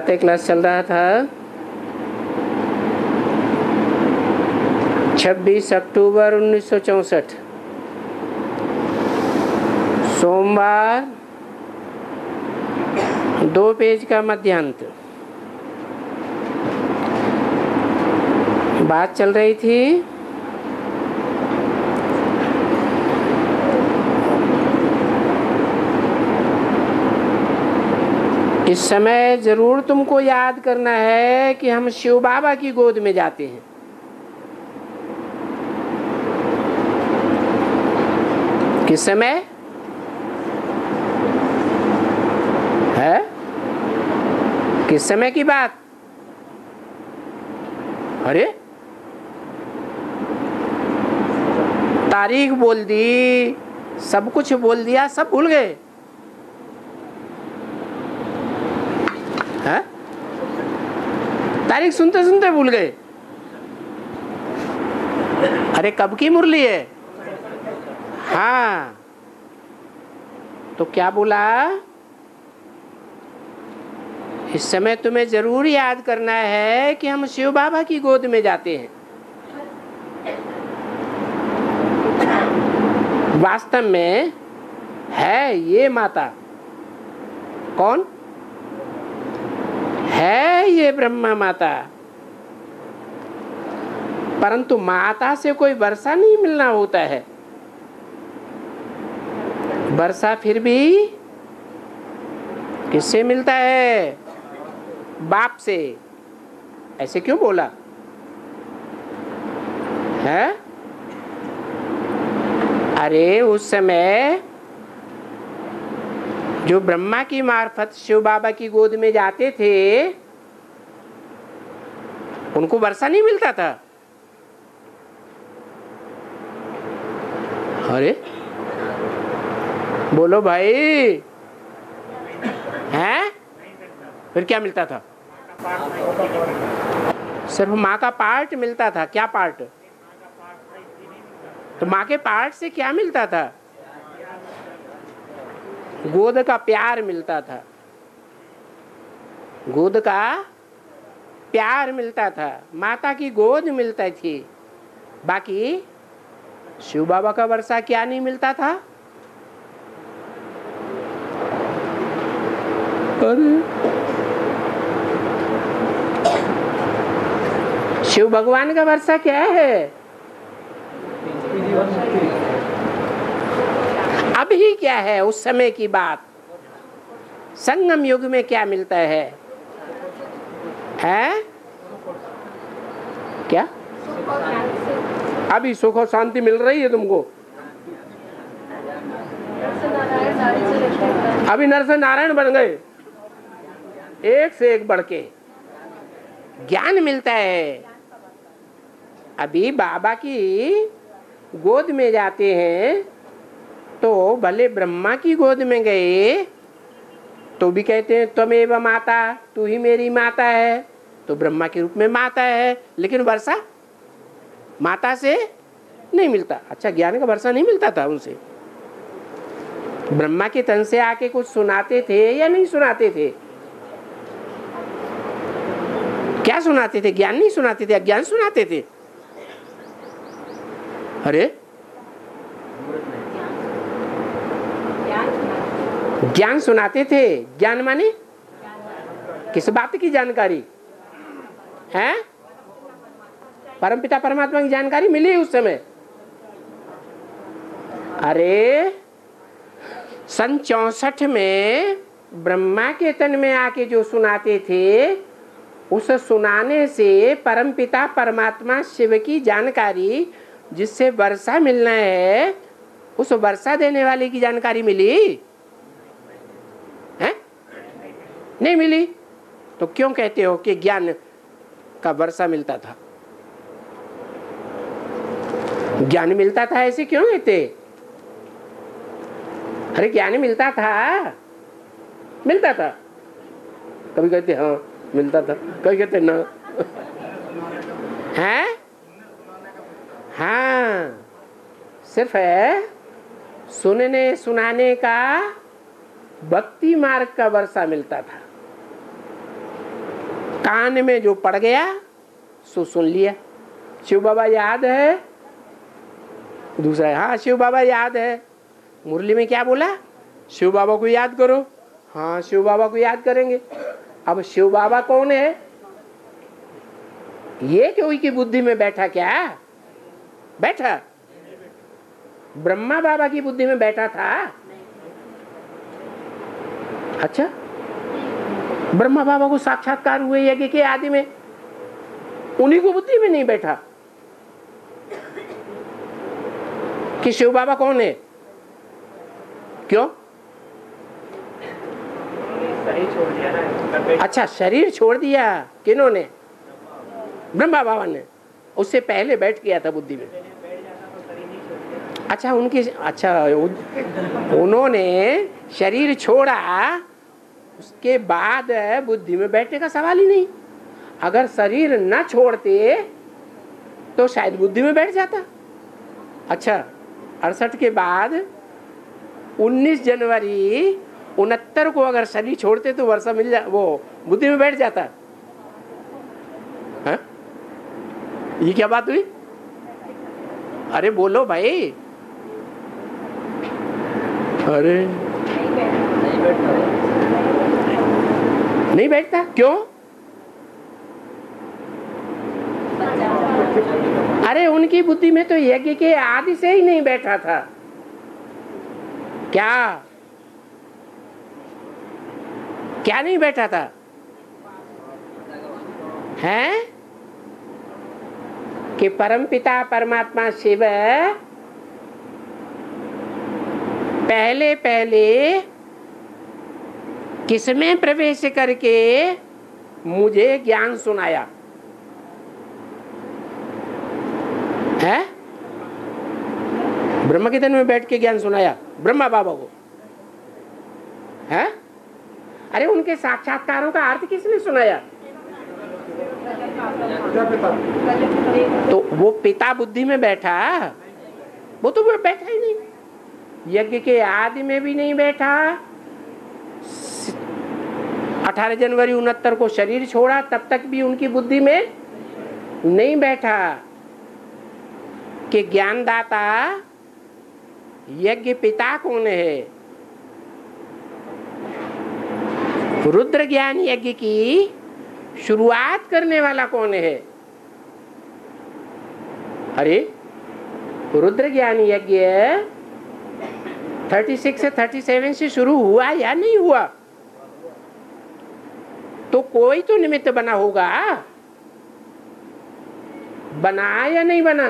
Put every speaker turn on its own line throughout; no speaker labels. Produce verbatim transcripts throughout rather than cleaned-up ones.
सातवें क्लास चल रहा था। छब्बीस अक्टूबर उन्नीस सौ चौसठ, सोमवार, दो पेज का मध्यांत। बात चल रही थी इस समय जरूर तुमको याद करना है कि हम शिव बाबा की गोद में जाते हैं। किस समय है? किस समय की बात? अरे तारीख बोल दी, सब कुछ बोल दिया, सब भूल गए हैं? तारीख सुनते सुनते भूल गए। अरे कब की मुरली है? हाँ, तो क्या बोला? इस समय तुम्हें जरूर याद करना है कि हम शिव बाबा की गोद में जाते हैं। वास्तव में है ये माता। कौन है? ये ब्रह्मा माता। परंतु माता से कोई वर्षा नहीं मिलना होता है। वर्षा फिर भी किससे मिलता है? बाप से। ऐसे क्यों बोला है? अरे उस समय जो ब्रह्मा की मार्फत शिव बाबा की गोद में जाते थे उनको वर्षा नहीं मिलता था। अरे बोलो भाई, हैं? फिर क्या मिलता था? सिर्फ माँ का पार्ट मिलता था। क्या पार्ट? तो माँ के पार्ट से क्या मिलता था? गोद का प्यार मिलता था। गोद का प्यार मिलता था, माता की गोद मिलती थी। बाकी शिव बाबा का वर्षा क्या नहीं मिलता था? अरे शिव भगवान का वर्षा क्या है? अभी क्या है? उस समय की बात। संगम युग में क्या मिलता है? है क्या? अभी सुख और शांति मिल रही है तुमको। अभी नर से नारायण बन गए, एक से एक बढ़ के ज्ञान मिलता है। अभी बाबा की गोद में जाते हैं तो भले ब्रह्मा की गोद में गए तो भी कहते हैं त्वमेव माता, तू ही मेरी माता है। तो ब्रह्मा के रूप में माता है, लेकिन वर्षा माता से नहीं मिलता। अच्छा, ज्ञान का वर्षा नहीं मिलता था उनसे। ब्रह्मा के तन से आके कुछ सुनाते थे या नहीं सुनाते थे? क्या सुनाते थे? ज्ञान नहीं सुनाते थे, अज्ञान सुनाते थे। अरे ज्ञान सुनाते थे। ज्ञान माने किस बात की जानकारी है? परमपिता परमात्मा की जानकारी मिली उस समय। अरे सन चौसठ में ब्रह्मा के तन में आके जो सुनाते थे, उस सुनाने से परमपिता परमात्मा शिव की जानकारी, जिससे वर्षा मिलना है, उस वर्षा देने वाले की जानकारी मिली है? नहीं मिली। तो क्यों कहते हो कि ज्ञान का वर्षा मिलता था? ज्ञान मिलता था ऐसे क्यों कहते? अरे ज्ञान मिलता था, मिलता था। कभी कहते हाँ मिलता था, कभी कहते ना। हैं? हाँ, सिर्फ है सुनने सुनाने का भक्ति मार्ग का वर्षा मिलता था। कान में जो पड़ गया सो सुन लिया। शिव बाबा याद है? दूसरा, हाँ शिव बाबा याद है। मुरली में क्या बोला? शिव बाबा को याद करो। हाँ शिव बाबा को याद करेंगे। अब शिव बाबा कौन है? ये कोई की बुद्धि में बैठा क्या? बैठा? ब्रह्मा बाबा की बुद्धि में बैठा था। अच्छा, ब्रह्मा बाबा को साक्षात्कार हुए यज्ञ के आदि में, उन्हीं को बुद्धि में नहीं बैठा कि शिव बाबा कौन है? क्यों? अच्छा, शरीर छोड़ दिया किन्होंने? ब्रह्मा बाबा ने। उससे पहले बैठ गया था बुद्धि में। अच्छा, उनकी अच्छा उन्होंने शरीर छोड़ा, उसके बाद बुद्धि में बैठने का सवाल ही नहीं। अगर शरीर न छोड़ते तो शायद बुद्धि में बैठ जाता। अच्छा, अड़सठ के बाद उन्नीस जनवरी उनहत्तर को अगर शरीर छोड़ते तो वर्षा मिल जा, वो बुद्धि में बैठ जाता। है? ये क्या बात हुई? अरे बोलो भाई। अरे नहीं बैठता। क्यों? अरे उनकी बुद्धि में तो यज्ञ के आदि से ही नहीं बैठा था। क्या क्या नहीं बैठा था? हैं कि परमपिता परमात्मा शिव पहले पहले किसमें प्रवेश करके मुझे ज्ञान सुनाया है? ब्रह्म के तन में बैठ के ज्ञान सुनाया ब्रह्मा बाबा को है? अरे उनके साक्षात्कारों का अर्थ किसने सुनाया? तो वो पिता बुद्धि में बैठा, वो तो वो बैठा ही नहीं। यज्ञ के आदि में भी नहीं बैठा। अठारह जनवरी उनहत्तर को शरीर छोड़ा, तब तक भी उनकी बुद्धि में नहीं बैठा कि ज्ञानदाता यज्ञ पिता कौन है। रुद्र ज्ञान यज्ञ की शुरुआत करने वाला कौन है? अरे रुद्र ज्ञान यज्ञ छत्तीस से सैंतीस से शुरू हुआ या नहीं हुआ? तो कोई तो निमित्त बना होगा। बना या नहीं बना?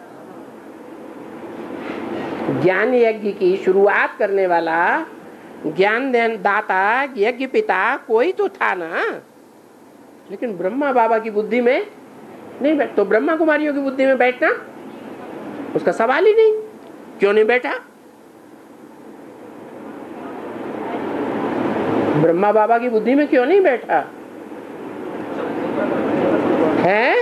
ज्ञान यज्ञ की शुरुआत करने वाला ज्ञान दाता यज्ञ पिता कोई तो था ना। लेकिन ब्रह्मा बाबा की बुद्धि में नहीं बैठ, तो ब्रह्मा कुमारियों की बुद्धि में बैठना उसका सवाल ही नहीं। क्यों नहीं बैठा? ब्रह्मा बाबा की बुद्धि में क्यों नहीं बैठा है?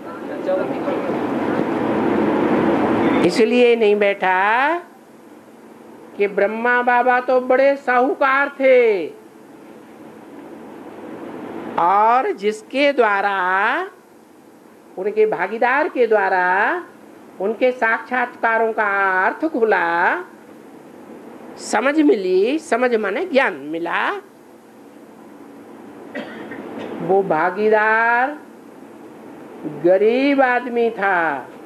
इसलिए नहीं बैठा कि ब्रह्मा बाबा तो बड़े साहूकार थे और जिसके द्वारा, उनके भागीदार के द्वारा उनके साक्षात्कारों का अर्थ खुला, समझ मिली। समझ माने ज्ञान मिला। वो भागीदार गरीब आदमी था।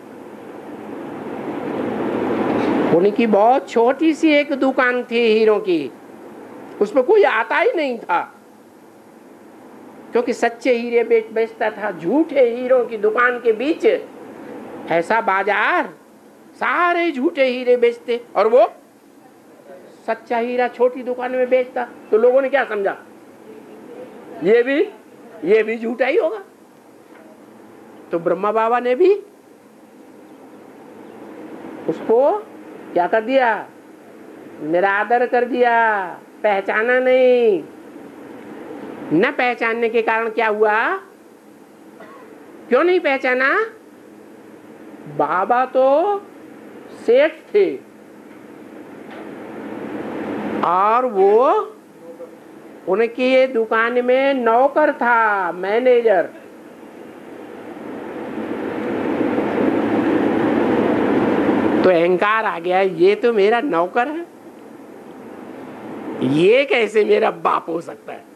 उनकी बहुत छोटी सी एक दुकान थी हीरों की, उसमें कोई आता ही नहीं था क्योंकि सच्चे हीरे बेच बेचता था। झूठे हीरों की दुकान के बीच ऐसा बाजार, सारे झूठे हीरे बेचते और वो सच्चा हीरा छोटी दुकान में बेचता। तो लोगों ने क्या समझा? ये भी ये भी झूठा ही होगा। तो ब्रह्मा बाबा ने भी उसको क्या कर दिया? निरादर कर दिया। पहचाना नहीं। न पहचानने के कारण क्या हुआ? क्यों नहीं पहचाना? बाबा तो सेठ थे और वो उनकी ये दुकान में नौकर था, मैनेजर। तो अहंकार आ गया, ये तो मेरा नौकर है, ये कैसे मेरा बाप हो सकता है।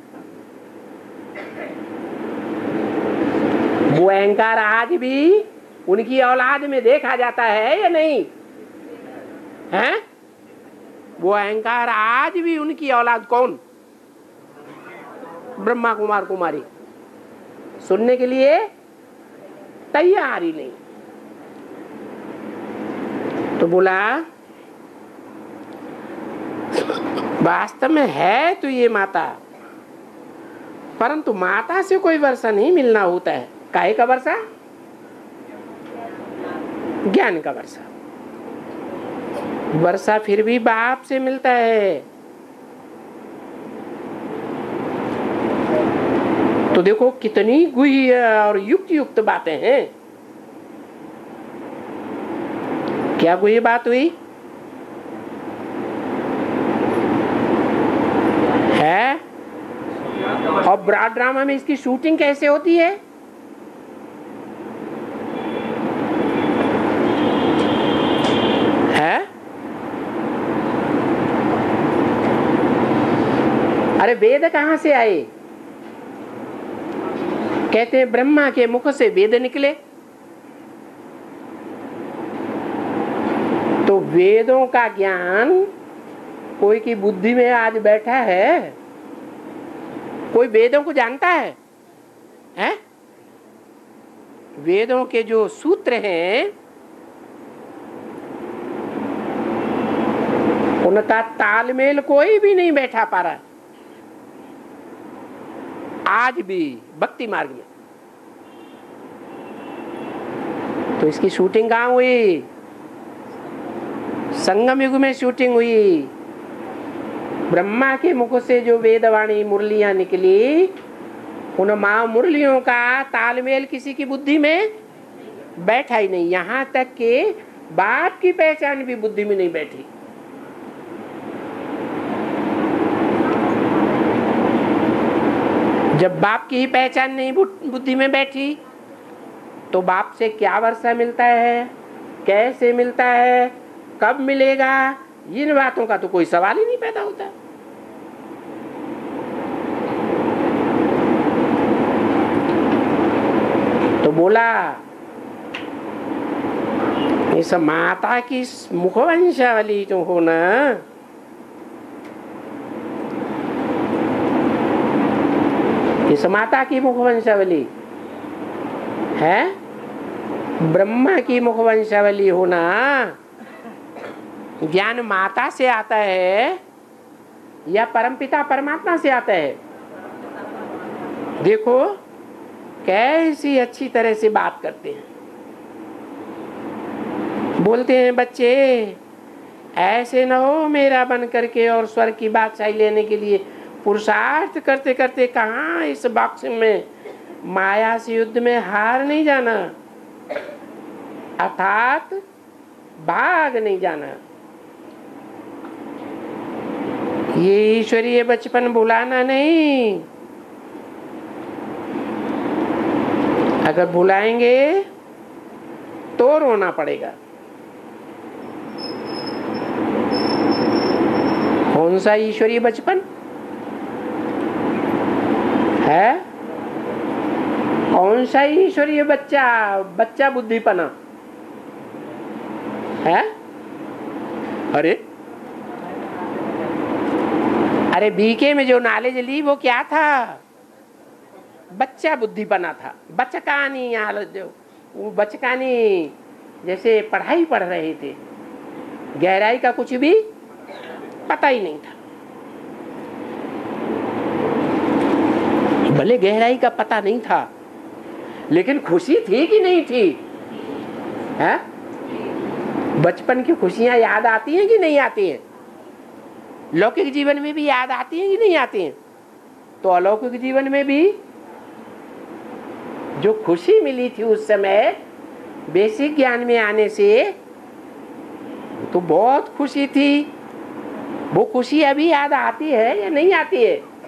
वो अहंकार आज भी उनकी औलाद में देखा जाता है या नहीं है? वो अहंकार आज भी उनकी औलाद, कौन? ब्रह्मा कुमार कुमारी, सुनने के लिए तैयार ही नहीं। तो बोला वास्तव में है तो ये माता, परंतु माता से कोई वर्षा नहीं मिलना होता है। काहे का वर्षा? ज्ञान का वर्षा। वर्षा फिर भी बाप से मिलता है। तो देखो कितनी गुह्य और युक्त युक्त बातें हैं। क्या गुह्य बात हुई है? और ब्रॉड ड्रामा में इसकी शूटिंग कैसे होती है? है? अरे वेद कहां से आए? कहते हैं ब्रह्मा के मुख से वेद निकले। तो वेदों का ज्ञान कोई की बुद्धि में आज बैठा है? कोई वेदों को जानता है? हैं? वेदों के जो सूत्र हैं उनका तालमेल कोई भी नहीं बैठा पा रहा आज भी भक्ति मार्ग में। तो इसकी शूटिंग कहाँ हुई? संगम युग में शूटिंग हुई। ब्रह्मा के मुख से जो वेदवाणी मुरलियां निकली, उन मां मुरलियों का तालमेल किसी की बुद्धि में बैठा ही नहीं। यहां तक कि बाप की पहचान भी बुद्धि में नहीं बैठी। जब बाप की ही पहचान नहीं बुद्धि में बैठी, तो बाप से क्या वर्षा मिलता है, कैसे मिलता है, कब मिलेगा, इन बातों का तो कोई सवाल ही नहीं पैदा होता। तो बोला इस माता की मुखवंशावली जो हो ना, इस माता की मुखवंशावली है, ब्रह्मा की मुखवंशावली होना, ज्ञान माता से आता है या परमपिता परमात्मा से आता है? देखो कैसी अच्छी तरह से बात करते हैं। बोलते हैं बच्चे ऐसे न हो मेरा बन करके और स्वर्ग की बादशाही लेने के लिए पुरुषार्थ करते करते कहाँ इस बॉक्स में माया से युद्ध में हार नहीं जाना, अर्थात भाग नहीं जाना। ये ईश्वरीय बचपन भुलाना नहीं। अगर भुलाएंगे तो रोना पड़ेगा। कौन सा ईश्वरीय बचपन है? कौन सा ईश्वरीय बच्चा बच्चा बुद्धिपना है? अरे अरे बीके में जो नॉलेज ली वो क्या था? बच्चा बुद्धिपना था। बचकानी हालत, जो वो बचकानी जैसे पढ़ाई पढ़ रहे थे, गहराई का कुछ भी पता ही नहीं था। भले गहराई का पता नहीं था, लेकिन खुशी थी कि नहीं थी? है? बचपन की खुशियां याद आती हैं कि नहीं आती हैं? लौकिक जीवन में भी याद आती हैं कि नहीं आती हैं? तो अलौकिक जीवन में भी जो खुशी मिली थी उस समय बेसिक ज्ञान में आने से, तो बहुत खुशी थी। वो खुशी अभी याद आती है या नहीं आती है?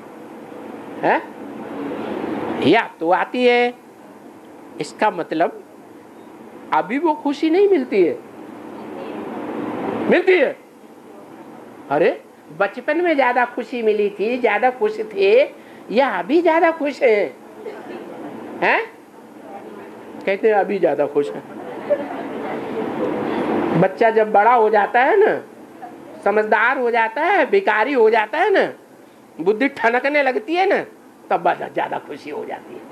है या तो आती है। इसका मतलब अभी वो खुशी नहीं मिलती है, मिलती है। अरे बचपन में ज्यादा खुशी मिली थी, ज्यादा खुश थे, या अभी ज्यादा खुश हैं? हैं? कहते हैं अभी ज्यादा खुश है। बच्चा जब बड़ा हो जाता है ना, समझदार हो जाता है, भिखारी हो जाता है ना, बुद्धि ठनकने लगती है ना, तब ज्यादा खुशी हो जाती है।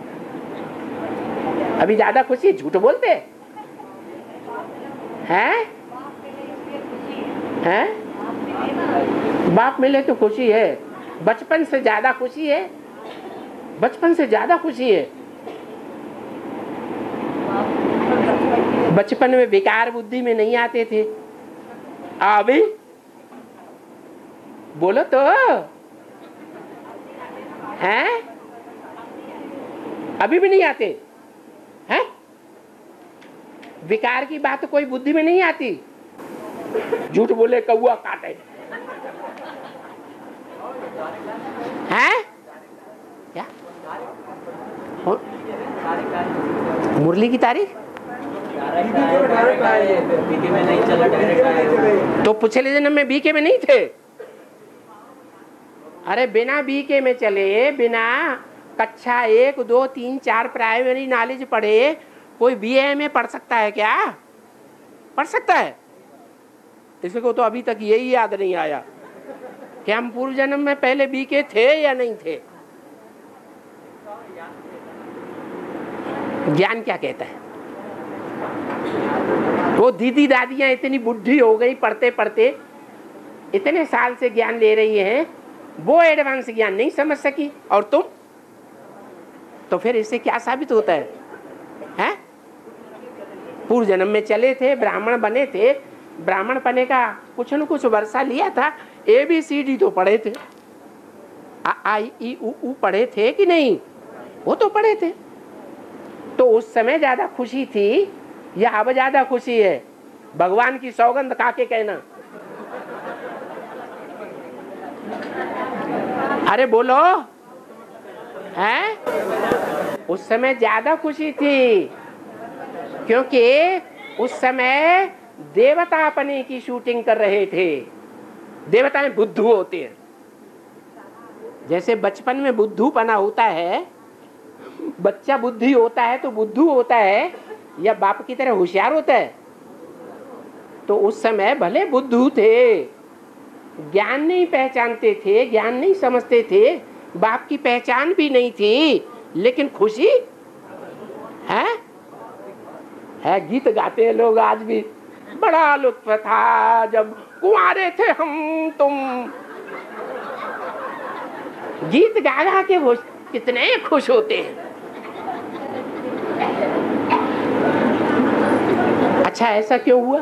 अभी ज्यादा खुशी, झूठ बोलते हैं? हैं? बाप मिले तो खुशी है, बचपन से ज्यादा खुशी है, बचपन से ज्यादा खुशी है। बचपन में विकार बुद्धि में नहीं आते थे, अभी बोलो तो हैं? अभी भी नहीं आते हैं? विकार की बात तो कोई बुद्धि में नहीं आती। झूठ बोले कौआ काटे हैं? क्या मुरली की तारीख तो पिछले जन्म में बीके में नहीं थे। अरे बिना बीके में चले, बिना कक्षा एक दो तीन चार प्राइमरी नॉलेज पढ़े कोई बीए में पढ़ सकता है क्या? पढ़ सकता है? इसको तो अभी तक यही याद नहीं आया कि हम पूर्व जन्म में पहले बीके थे या नहीं थे। ज्ञान क्या कहता है? वो दीदी दादियां इतनी बुद्धि हो गई, पढ़ते पढ़ते इतने साल से ज्ञान ले रही हैं, वो एडवांस ज्ञान नहीं समझ सकी, और तुम तो फिर इससे क्या साबित होता है? हैं? पूर्व जन्म में चले थे, ब्राह्मण बने थे, ब्राह्मण बने का कुछ न कुछ वर्षा लिया था, ए बी सी डी तो पढ़े थे, आ आई ई उ ऊ पढ़े थे कि नहीं? वो तो पढ़े थे। तो उस समय ज्यादा खुशी थी या अब ज्यादा खुशी है? भगवान की सौगंध खा के कहना। अरे बोलो हैं? उस समय ज्यादा खुशी थी, क्योंकि उस समय देवता अपने की शूटिंग कर रहे थे। देवता में बुद्धू होते हैं, जैसे बचपन में बुद्धू पना होता है, बच्चा बुद्धि होता है तो बुद्धू होता है या बाप की तरह होशियार होता है? तो उस समय भले बुद्धू थे, ज्ञान नहीं पहचानते थे, ज्ञान नहीं समझते थे, बाप की पहचान भी नहीं थी, लेकिन खुशी है है। गीत गाते हैं लोग आज भी, बड़ा लुत्फ था जब कुंवारे थे हम तुम। गीत गा गा के वो कितने खुश होते हैं। अच्छा ऐसा क्यों हुआ?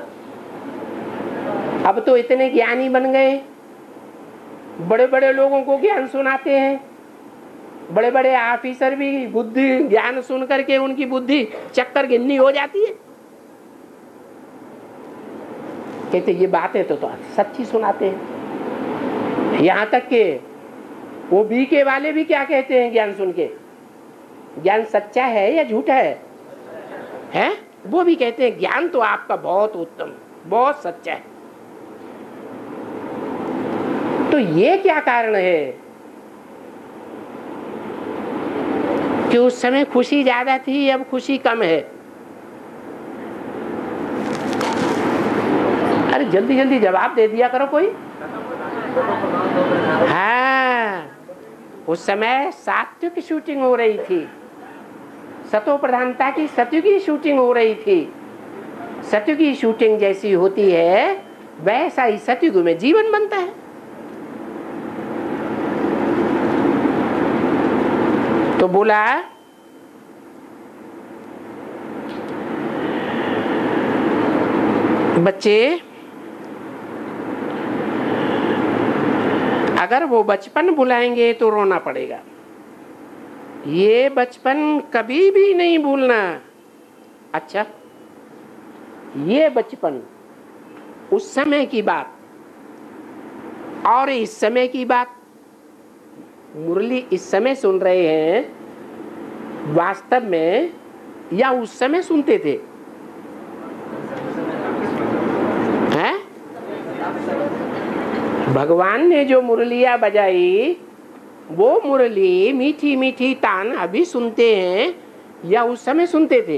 अब तो इतने ज्ञानी बन गए, बड़े बड़े लोगों को ज्ञान सुनाते हैं, बड़े बड़े ऑफिसर भी बुद्धि ज्ञान सुन करके उनकी बुद्धि चक्कर गिन्नी हो जाती है। कहते ये बातें तो, तो सच्ची सुनाते हैं। यहाँ तक के वो बीके वाले भी क्या कहते हैं ज्ञान सुन के? ज्ञान सच्चा है या झूठा है? हैं? वो भी कहते हैं ज्ञान तो आपका बहुत उत्तम, बहुत सच्चा है। तो ये क्या कारण है कि उस समय खुशी ज्यादा थी, अब खुशी कम है? अरे जल्दी जल्दी जवाब दे दिया करो कोई। हाँ, उस समय सात्विक की शूटिंग हो रही थी, सतो प्रधानता की सत्य की शूटिंग हो रही थी। सत्य की शूटिंग जैसी होती है वैसा ही सतयुग में जीवन बनता है। तो बोला बच्चे, अगर वो बचपन भुलाएंगे तो रोना पड़ेगा। ये बचपन कभी भी नहीं भूलना। अच्छा, ये बचपन उस समय की बात और इस समय की बात मुरली इस समय सुन रहे हैं वास्तव में या उस समय सुनते थे? हैं? भगवान ने जो मुरलियां बजाई वो मुरली मीठी मीठी तान अभी सुनते हैं या उस समय सुनते थे?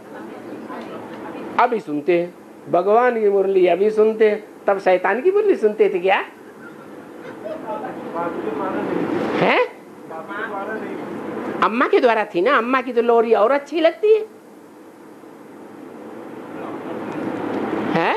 अभी सुनते हैं। भगवान की मुरली अभी सुनते हैं, तब शैतान की मुरली सुनते थे क्या? है? अम्मा के द्वारा थी ना, अम्मा की तो लोरी और अच्छी लगती है। है?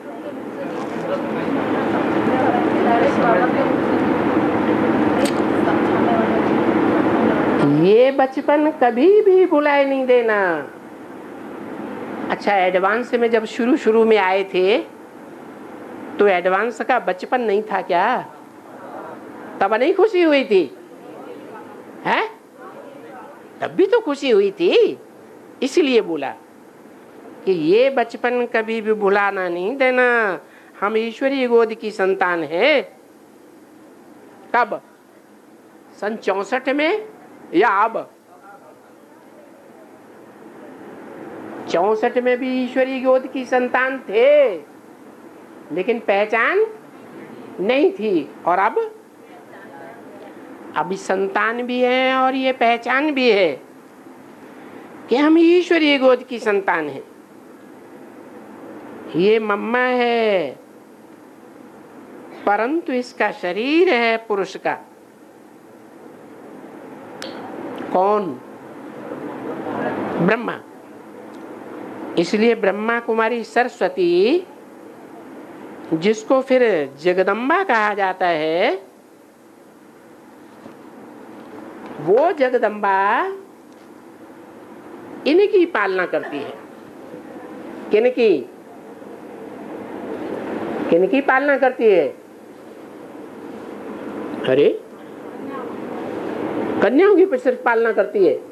ये बचपन कभी भी भुलाए नहीं देना। अच्छा, एडवांस में जब शुरू शुरू में आए थे तो एडवांस का बचपन नहीं था क्या? तब नहीं खुशी हुई थी? है? तब भी तो खुशी हुई थी। इसलिए बोला कि ये बचपन कभी भी भुलाना नहीं देना। हम ईश्वरीय गोद की संतान है। कब? सन चौसठ में या अब? चौसठ में भी ईश्वरीय गोद की संतान थे, लेकिन पहचान नहीं थी। और अब अभी संतान भी है और ये पहचान भी है कि हम ईश्वरीय गोद की संतान हैं। ये मम्मा है, परंतु इसका शरीर है पुरुष का। कौन? ब्रह्मा। इसलिए ब्रह्मा कुमारी सरस्वती, जिसको फिर जगदम्बा कहा जाता है, वो जगदम्बा इनकी पालना करती है। किनकी? किनकी पालना करती है? अरे, कन्याओं की सिर्फ पालना करती है।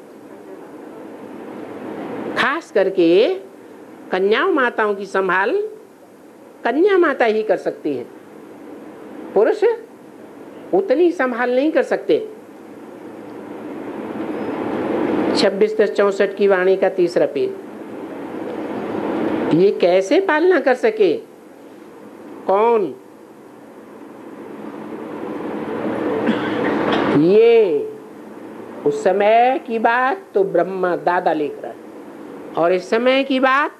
खास करके कन्याओं माताओं की संभाल कन्या माता ही कर सकती है। पुरुष उतनी संभाल नहीं कर सकते। छब्बीस दस चौसठ की वाणी का तीसरा पेज। ये कैसे पालना कर सके? कौन? ये उस समय की बात तो ब्रह्मा दादा लिख रहा है, और इस समय की बात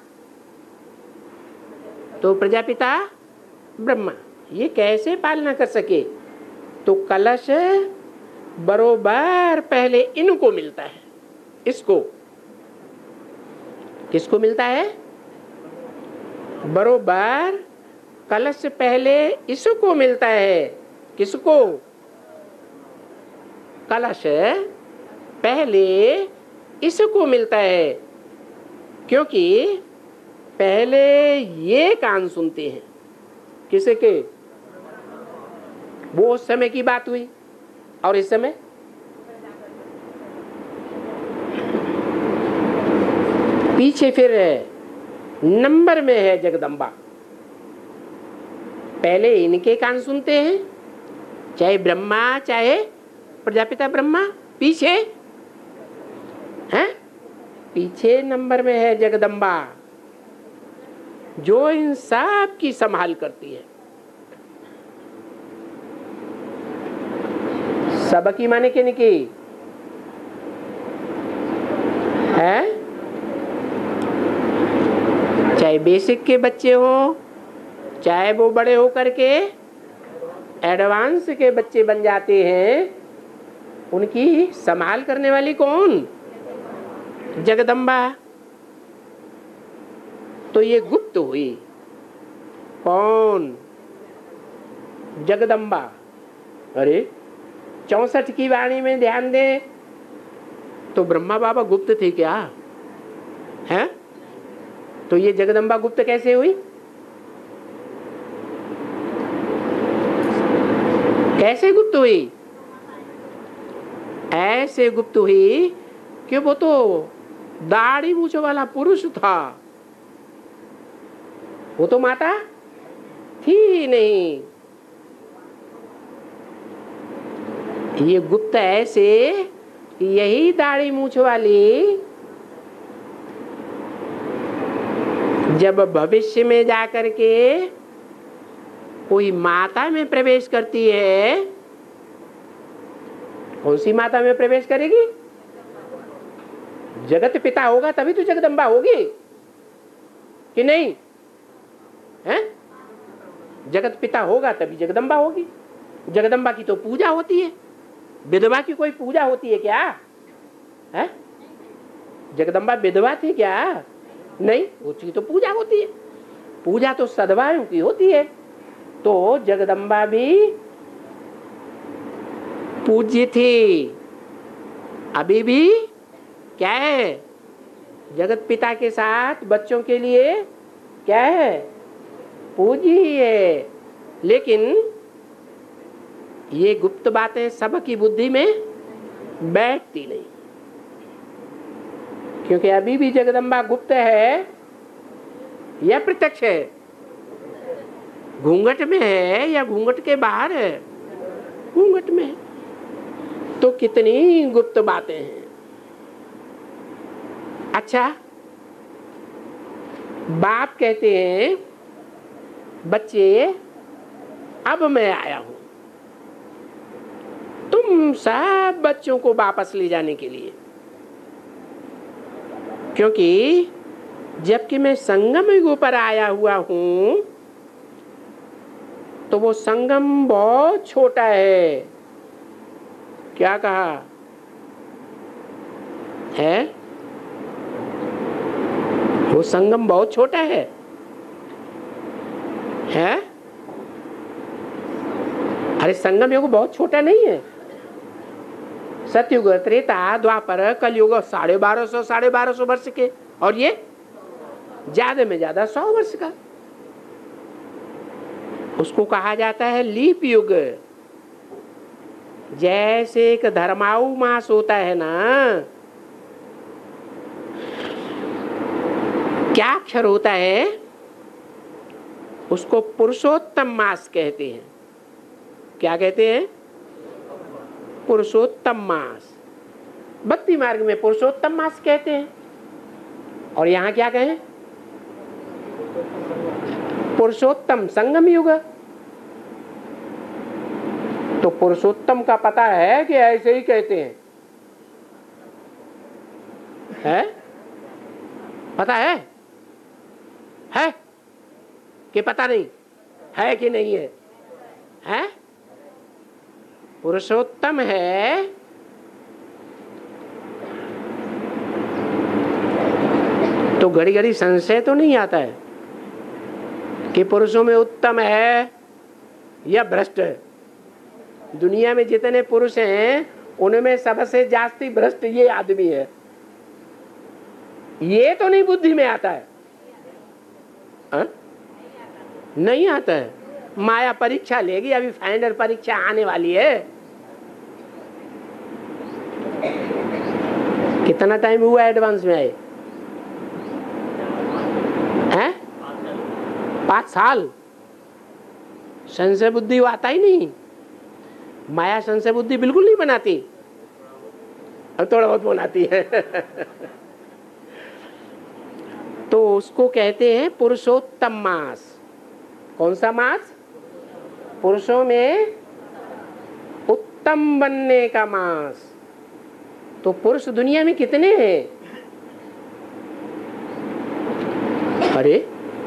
तो प्रजापिता ब्रह्मा। ये कैसे पालना कर सके? तो कलश बरोबर पहले इनको मिलता है। इसको किसको मिलता है? बरोबर कलश से पहले इसको मिलता है। किसको? कलश पहले इसको मिलता है, क्योंकि पहले ये कान सुनते हैं। किसे के? वो उस समय की बात हुई, और इस समय पीछे फिर नंबर में है जगदम्बा। पहले इनके कान सुनते हैं, चाहे ब्रह्मा चाहे प्रजापिता ब्रह्मा। पीछे हैं? पीछे नंबर में है जगदम्बा, जो इन सब की संभाल करती है। सबकी माने के निकी है? चाहे बेसिक के बच्चे हो, चाहे वो बड़े हो करके एडवांस के बच्चे बन जाते हैं, उनकी संभाल करने वाली कौन? जगदम्बा। तो ये गुप्त हुई। कौन? जगदम्बा। अरे, चौसठ की वाणी में ध्यान दे तो ब्रह्मा बाबा गुप्त थे क्या? हैं? तो ये जगदम्बा गुप्त कैसे हुई? कैसे गुप्त हुई? ऐसे गुप्त हुई कि वो तो दाढ़ी मूछ वाला पुरुष था, वो तो माता थी ही नहीं। ये गुप्त ऐसे, यही दाढ़ी मूछ वाली जब भविष्य में जाकर के कोई माता में प्रवेश करती है, कौन सी माता में प्रवेश करेगी? जगत पिता होगा तभी तो जगदम्बा होगी कि नहीं है? जगत पिता होगा तभी जगदम्बा होगी। जगदम्बा की तो पूजा होती है, विधवा की कोई पूजा होती है क्या है? जगदम्बा विधवा थी क्या? नहीं, उसकी तो पूजा होती है। पूजा तो सदवायों की होती है। तो जगदम्बा भी पूज्य थी, अभी भी क्या है? जगत पिता के साथ बच्चों के लिए क्या है? पूज्य ही है। लेकिन ये गुप्त बातें सबकी बुद्धि में बैठती नहीं, क्योंकि अभी भी जगदम्बा गुप्त है या प्रत्यक्ष है? घूंघट में है या घूंघट के बाहर है? घूंघट में है। तो कितनी गुप्त बातें हैं। अच्छा, बाप कहते हैं बच्चे अब मैं आया हूं तुम सब बच्चों को वापस ले जाने के लिए, क्योंकि जबकि मैं संगम युग पर आया हुआ हूं तो वो संगम बहुत छोटा है। क्या कहा है? वो संगम बहुत छोटा है है? अरे संगम युग बहुत छोटा नहीं है। सतयुग, त्रेता, द्वापर, कलयुग साढ़े बारह सौ साढ़े बारह सौ वर्ष के, और ये ज्यादा में ज्यादा सौ वर्ष का। उसको कहा जाता है लीप युग। जैसे एक धर्माऊ मास होता है ना, क्या अक्षर होता है? उसको पुरुषोत्तम मास कहते हैं। क्या कहते हैं? पुरुषोत्तम मास। भक्ति मार्ग में पुरुषोत्तम मास कहते हैं, और यहां क्या कहें? पुरुषोत्तम संगम युग। तो पुरुषोत्तम का पता है कि ऐसे ही कहते हैं? है? पता है? है कि पता नहीं है कि नहीं है? है? पुरुषोत्तम है। तो घड़ी घड़ी संशय तो नहीं आता है कि पुरुषों में उत्तम है या भ्रष्ट है? दुनिया में जितने पुरुष हैं उनमें सबसे जास्ती भ्रष्ट ये आदमी है। ये तो नहीं बुद्धि में आता है, आ? नहीं आता है। माया परीक्षा लेगी, अभी फाइनल परीक्षा आने वाली है। कितना टाइम हुआ एडवांस में आए? हैं? पांच साल। संशय बुद्धि आता ही नहीं। माया संशय बुद्धि बिल्कुल नहीं बनाती, और थोड़ा बहुत बनाती है। तो उसको कहते हैं पुरुषोत्तम मास। कौन सा मास? पुरुषों में उत्तम बनने का मास। तो पुरुष दुनिया में कितने हैं? अरे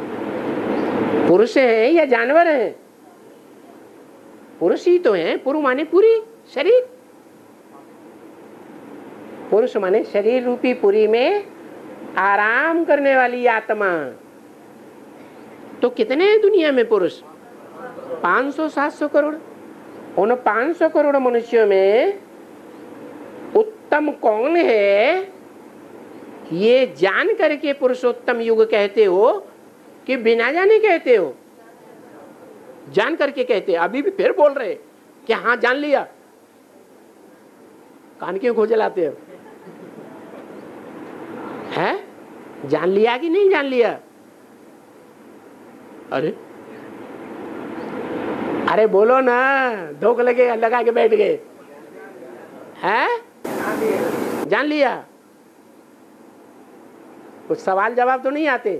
पुरुष हैं या जानवर हैं? पुरुष ही तो हैं। पुरु माने पूरी शरीर। पुरुष माने शरीर रूपी पुरी में आराम करने वाली आत्मा। तो कितने हैं दुनिया में पुरुष? पाँच सौ सात सौ करोड़। उन पाँच सौ करोड़ मनुष्यों में उत्तम कौन है, ये जान करके पुरुषोत्तम युग कहते हो कि बिना जाने कहते हो? जान करके कहते। अभी भी फिर बोल रहे कि हाँ जान लिया। कान क्यों खोजलाते हो? है? जान लिया कि नहीं जान लिया? अरे अरे बोलो ना, धोख लगे लगा के बैठ गए। जान लिया? कुछ सवाल जवाब तो नहीं आते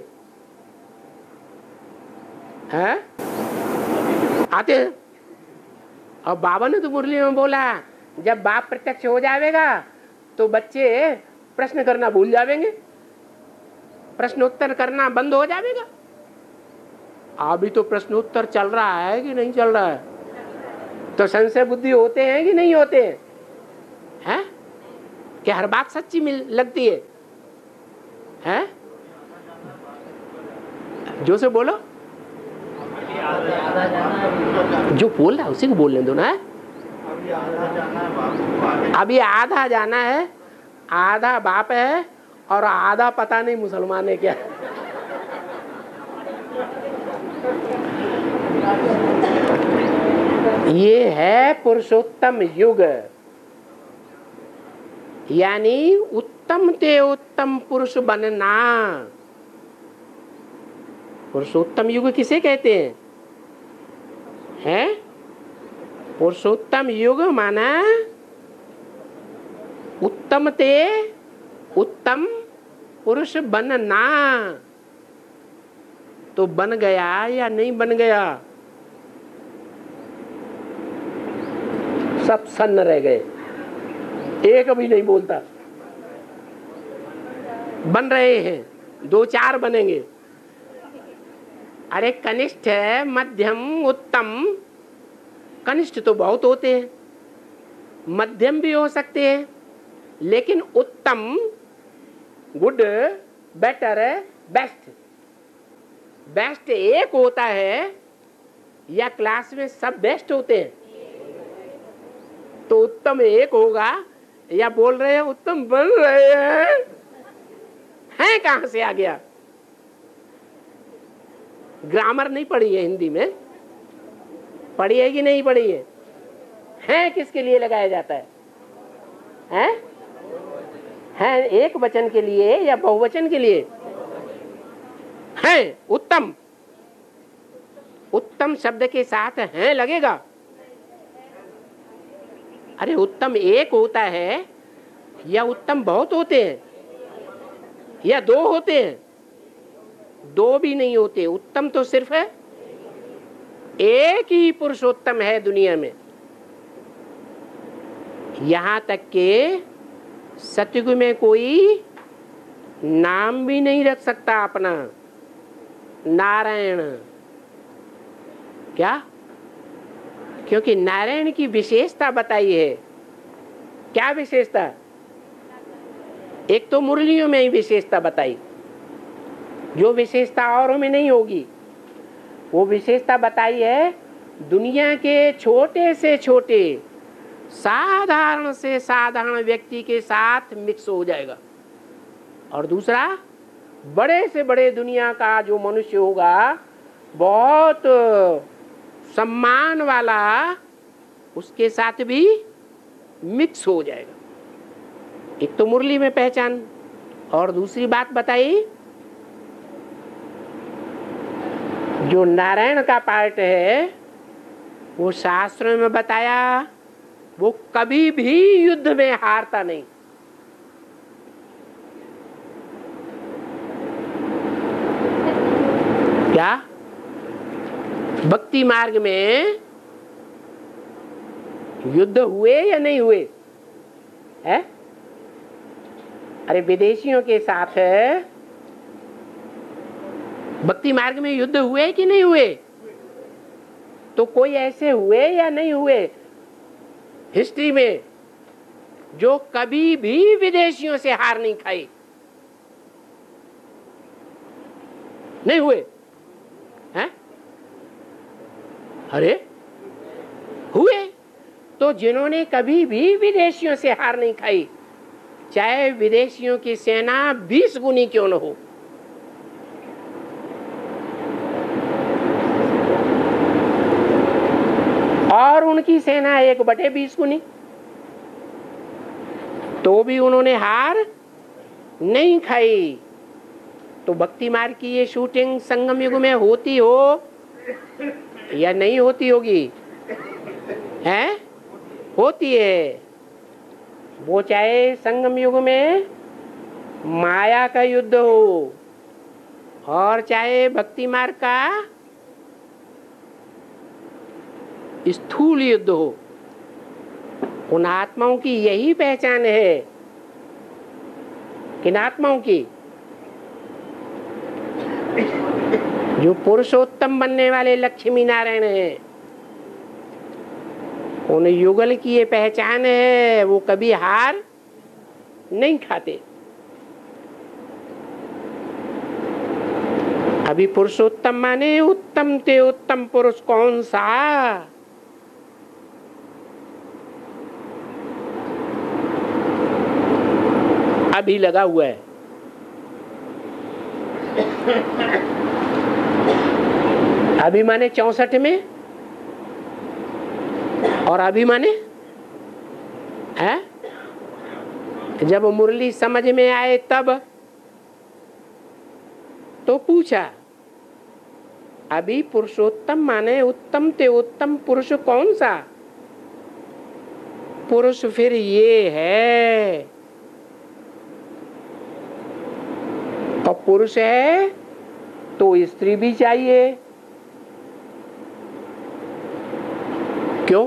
हैं? आते हैं। और बाबा ने तो मुरली में बोला, जब बाप प्रत्यक्ष हो जाएगा तो बच्चे प्रश्न करना भूल जाएंगे, प्रश्न उत्तर करना बंद हो जाएगा। अभी तो प्रश्न उत्तर चल रहा है कि नहीं चल रहा है? तो संशय बुद्धि होते हैं कि नहीं होते हैं? हैं? क्या हर बात सच्ची मिल लगती है? हैं? जो से बोलो, जो बोल रहा है उसी को बोलने दो ना। अभी आधा जाना है, आधा बाप है और आधा पता नहीं मुसलमान है क्या। ये है पुरुषोत्तम युग, यानी उत्तम ते उत्तम पुरुष बनना। पुरुषोत्तम युग किसे कहते हैं? हैं? पुरुषोत्तम युग माना उत्तम ते उत्तम पुरुष बनना। तो बन गया या नहीं बन गया? सब सन्न रह गए, एक भी नहीं बोलता। बन रहे हैं, दो चार बनेंगे। अरे कनिष्ठ है, मध्यम, उत्तम। कनिष्ठ तो बहुत होते हैं, मध्यम भी हो सकते हैं, लेकिन उत्तम, गुड, बेटर, बेस्ट, बेस्ट एक होता है या क्लास में सब बेस्ट होते हैं? तो उत्तम एक होगा या बोल रहे हैं उत्तम बन रहे हैं? हैं कहां से आ गया? ग्रामर नहीं पढ़ी है हिंदी में? पढ़ी है कि नहीं पढ़ी है? हैं किसके लिए लगाया जाता है? हैं? हैं एक वचन के लिए या बहुवचन के लिए? हैं उत्तम, उत्तम शब्द के साथ हैं लगेगा? अरे उत्तम एक होता है या उत्तम बहुत होते हैं या दो होते हैं? दो भी नहीं होते, उत्तम तो सिर्फ है एक ही पुरुषोत्तम है दुनिया में। यहां तक के सतयुग में कोई नाम भी नहीं रख सकता अपना नारायण। क्या? क्योंकि नारायण की विशेषता बताई है। क्या विशेषता? एक तो मुरलियों में ही विशेषता बताई, जो विशेषता औरों में नहीं होगी। वो विशेषता बताई है दुनिया के छोटे से छोटे, साधारण से साधारण व्यक्ति के साथ मिक्स हो जाएगा। और दूसरा, बड़े से बड़े दुनिया का जो मनुष्य होगा, बहुत सम्मान वाला, उसके साथ भी मिक्स हो जाएगा। एक तो मुरली में पहचान, और दूसरी बात बताई जो नारायण का पार्ट है वो शास्त्रों में बताया, वो कभी भी युद्ध में हारता नहीं। क्या? भक्ति मार्ग में युद्ध हुए या नहीं हुए? है? अरे विदेशियों के साथ भक्ति मार्ग में युद्ध हुए कि नहीं हुए? तो कोई ऐसे हुए या नहीं हुए हिस्ट्री में जो कभी भी विदेशियों से हार नहीं खाई? नहीं हुए हैं? अरे हुए। तो जिन्होंने कभी भी विदेशियों से हार नहीं खाई, चाहे विदेशियों की सेना बीस गुनी क्यों न हो, और उनकी सेना एक बटे बीस गुनी, तो भी उन्होंने हार नहीं खाई। तो भक्ति मार्ग की ये शूटिंग संगम युग में होती हो या नहीं होती होगी? हैं? होती है। वो चाहे संगम युग में माया का युद्ध हो और चाहे भक्ति मार्ग का स्थूल युद्ध हो, उन आत्माओं की यही पहचान है। किन आत्माओं की? जो पुरुषोत्तम बनने वाले लक्ष्मी नारायण हैं, उन युगल की ये पहचान है, वो कभी हार नहीं खाते। अभी पुरुषोत्तम माने उत्तम ते उत्तम पुरुष कौन सा? अभी लगा हुआ है। अभी माने चौसठ में और अभी माने है जब मुरली समझ में आए तब तो पूछा, अभी पुरुषोत्तम माने उत्तम ते उत्तम पुरुष कौन सा? पुरुष फिर ये है, और पुरुष है तो स्त्री भी चाहिए। क्यों?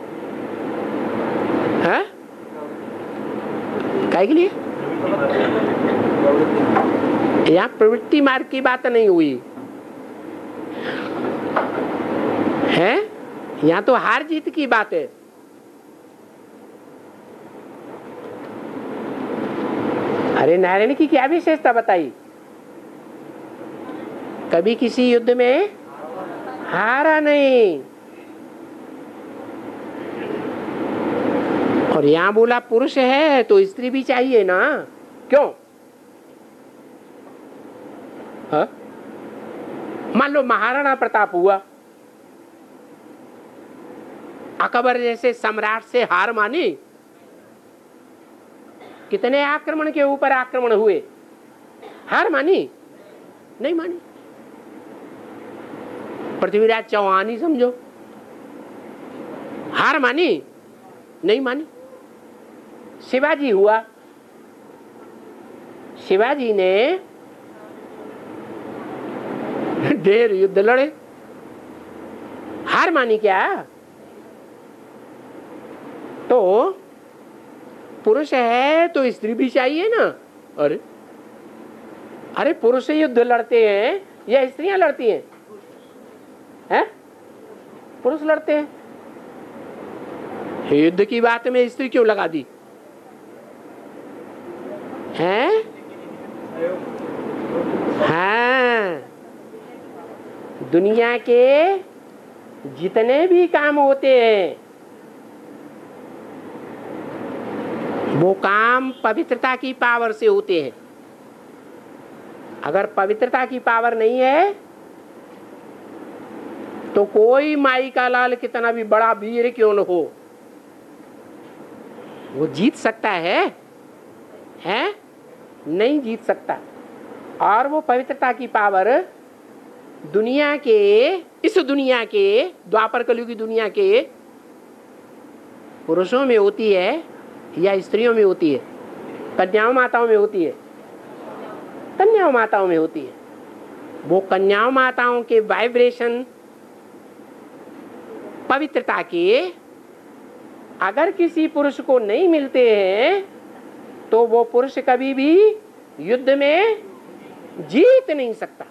हाँ? काहे के लिए? यहाँ प्रवृत्ति मार्ग की बात नहीं हुई है, यहाँ तो हार जीत की बात है। अरे नारायण की क्या विशेषता बताई? कभी किसी युद्ध में हारा नहीं, और यहां बोला पुरुष है तो स्त्री भी चाहिए ना। क्यों? हाँ? मान लो महाराणा प्रताप हुआ, अकबर जैसे सम्राट से हार मानी। कितने आक्रमण के ऊपर आक्रमण हुए, हार मानी? नहीं मानी। पृथ्वीराज चौहान ही समझो, हार मानी? नहीं मानी। शिवाजी हुआ, शिवाजी ने ढेर युद्ध लड़े, हार मानी क्या? तो पुरुष है तो स्त्री भी चाहिए ना। अरे अरे पुरुष युद्ध लड़ते हैं या स्त्रियां लड़ती हैं? हैं? पुरुष लड़ते हैं। युद्ध की बात में स्त्री क्यों लगा दी? हैं? हाँ, दुनिया के जितने भी काम होते हैं वो काम पवित्रता की पावर से होते हैं। अगर पवित्रता की पावर नहीं है तो कोई माई का लाल कितना भी बड़ा वीर क्यों न हो, वो जीत सकता है? है? नहीं जीत सकता। और वो पवित्रता की पावर दुनिया के, इस दुनिया के, द्वापर कलयुग की दुनिया के पुरुषों में होती है या स्त्रियों में होती है? कन्याओं माताओं में होती है, कन्याओं माताओं में होती है। वो कन्याओं माताओं के वाइब्रेशन पवित्रता के अगर किसी पुरुष को नहीं मिलते हैं तो वो पुरुष कभी भी युद्ध में जीत नहीं सकता।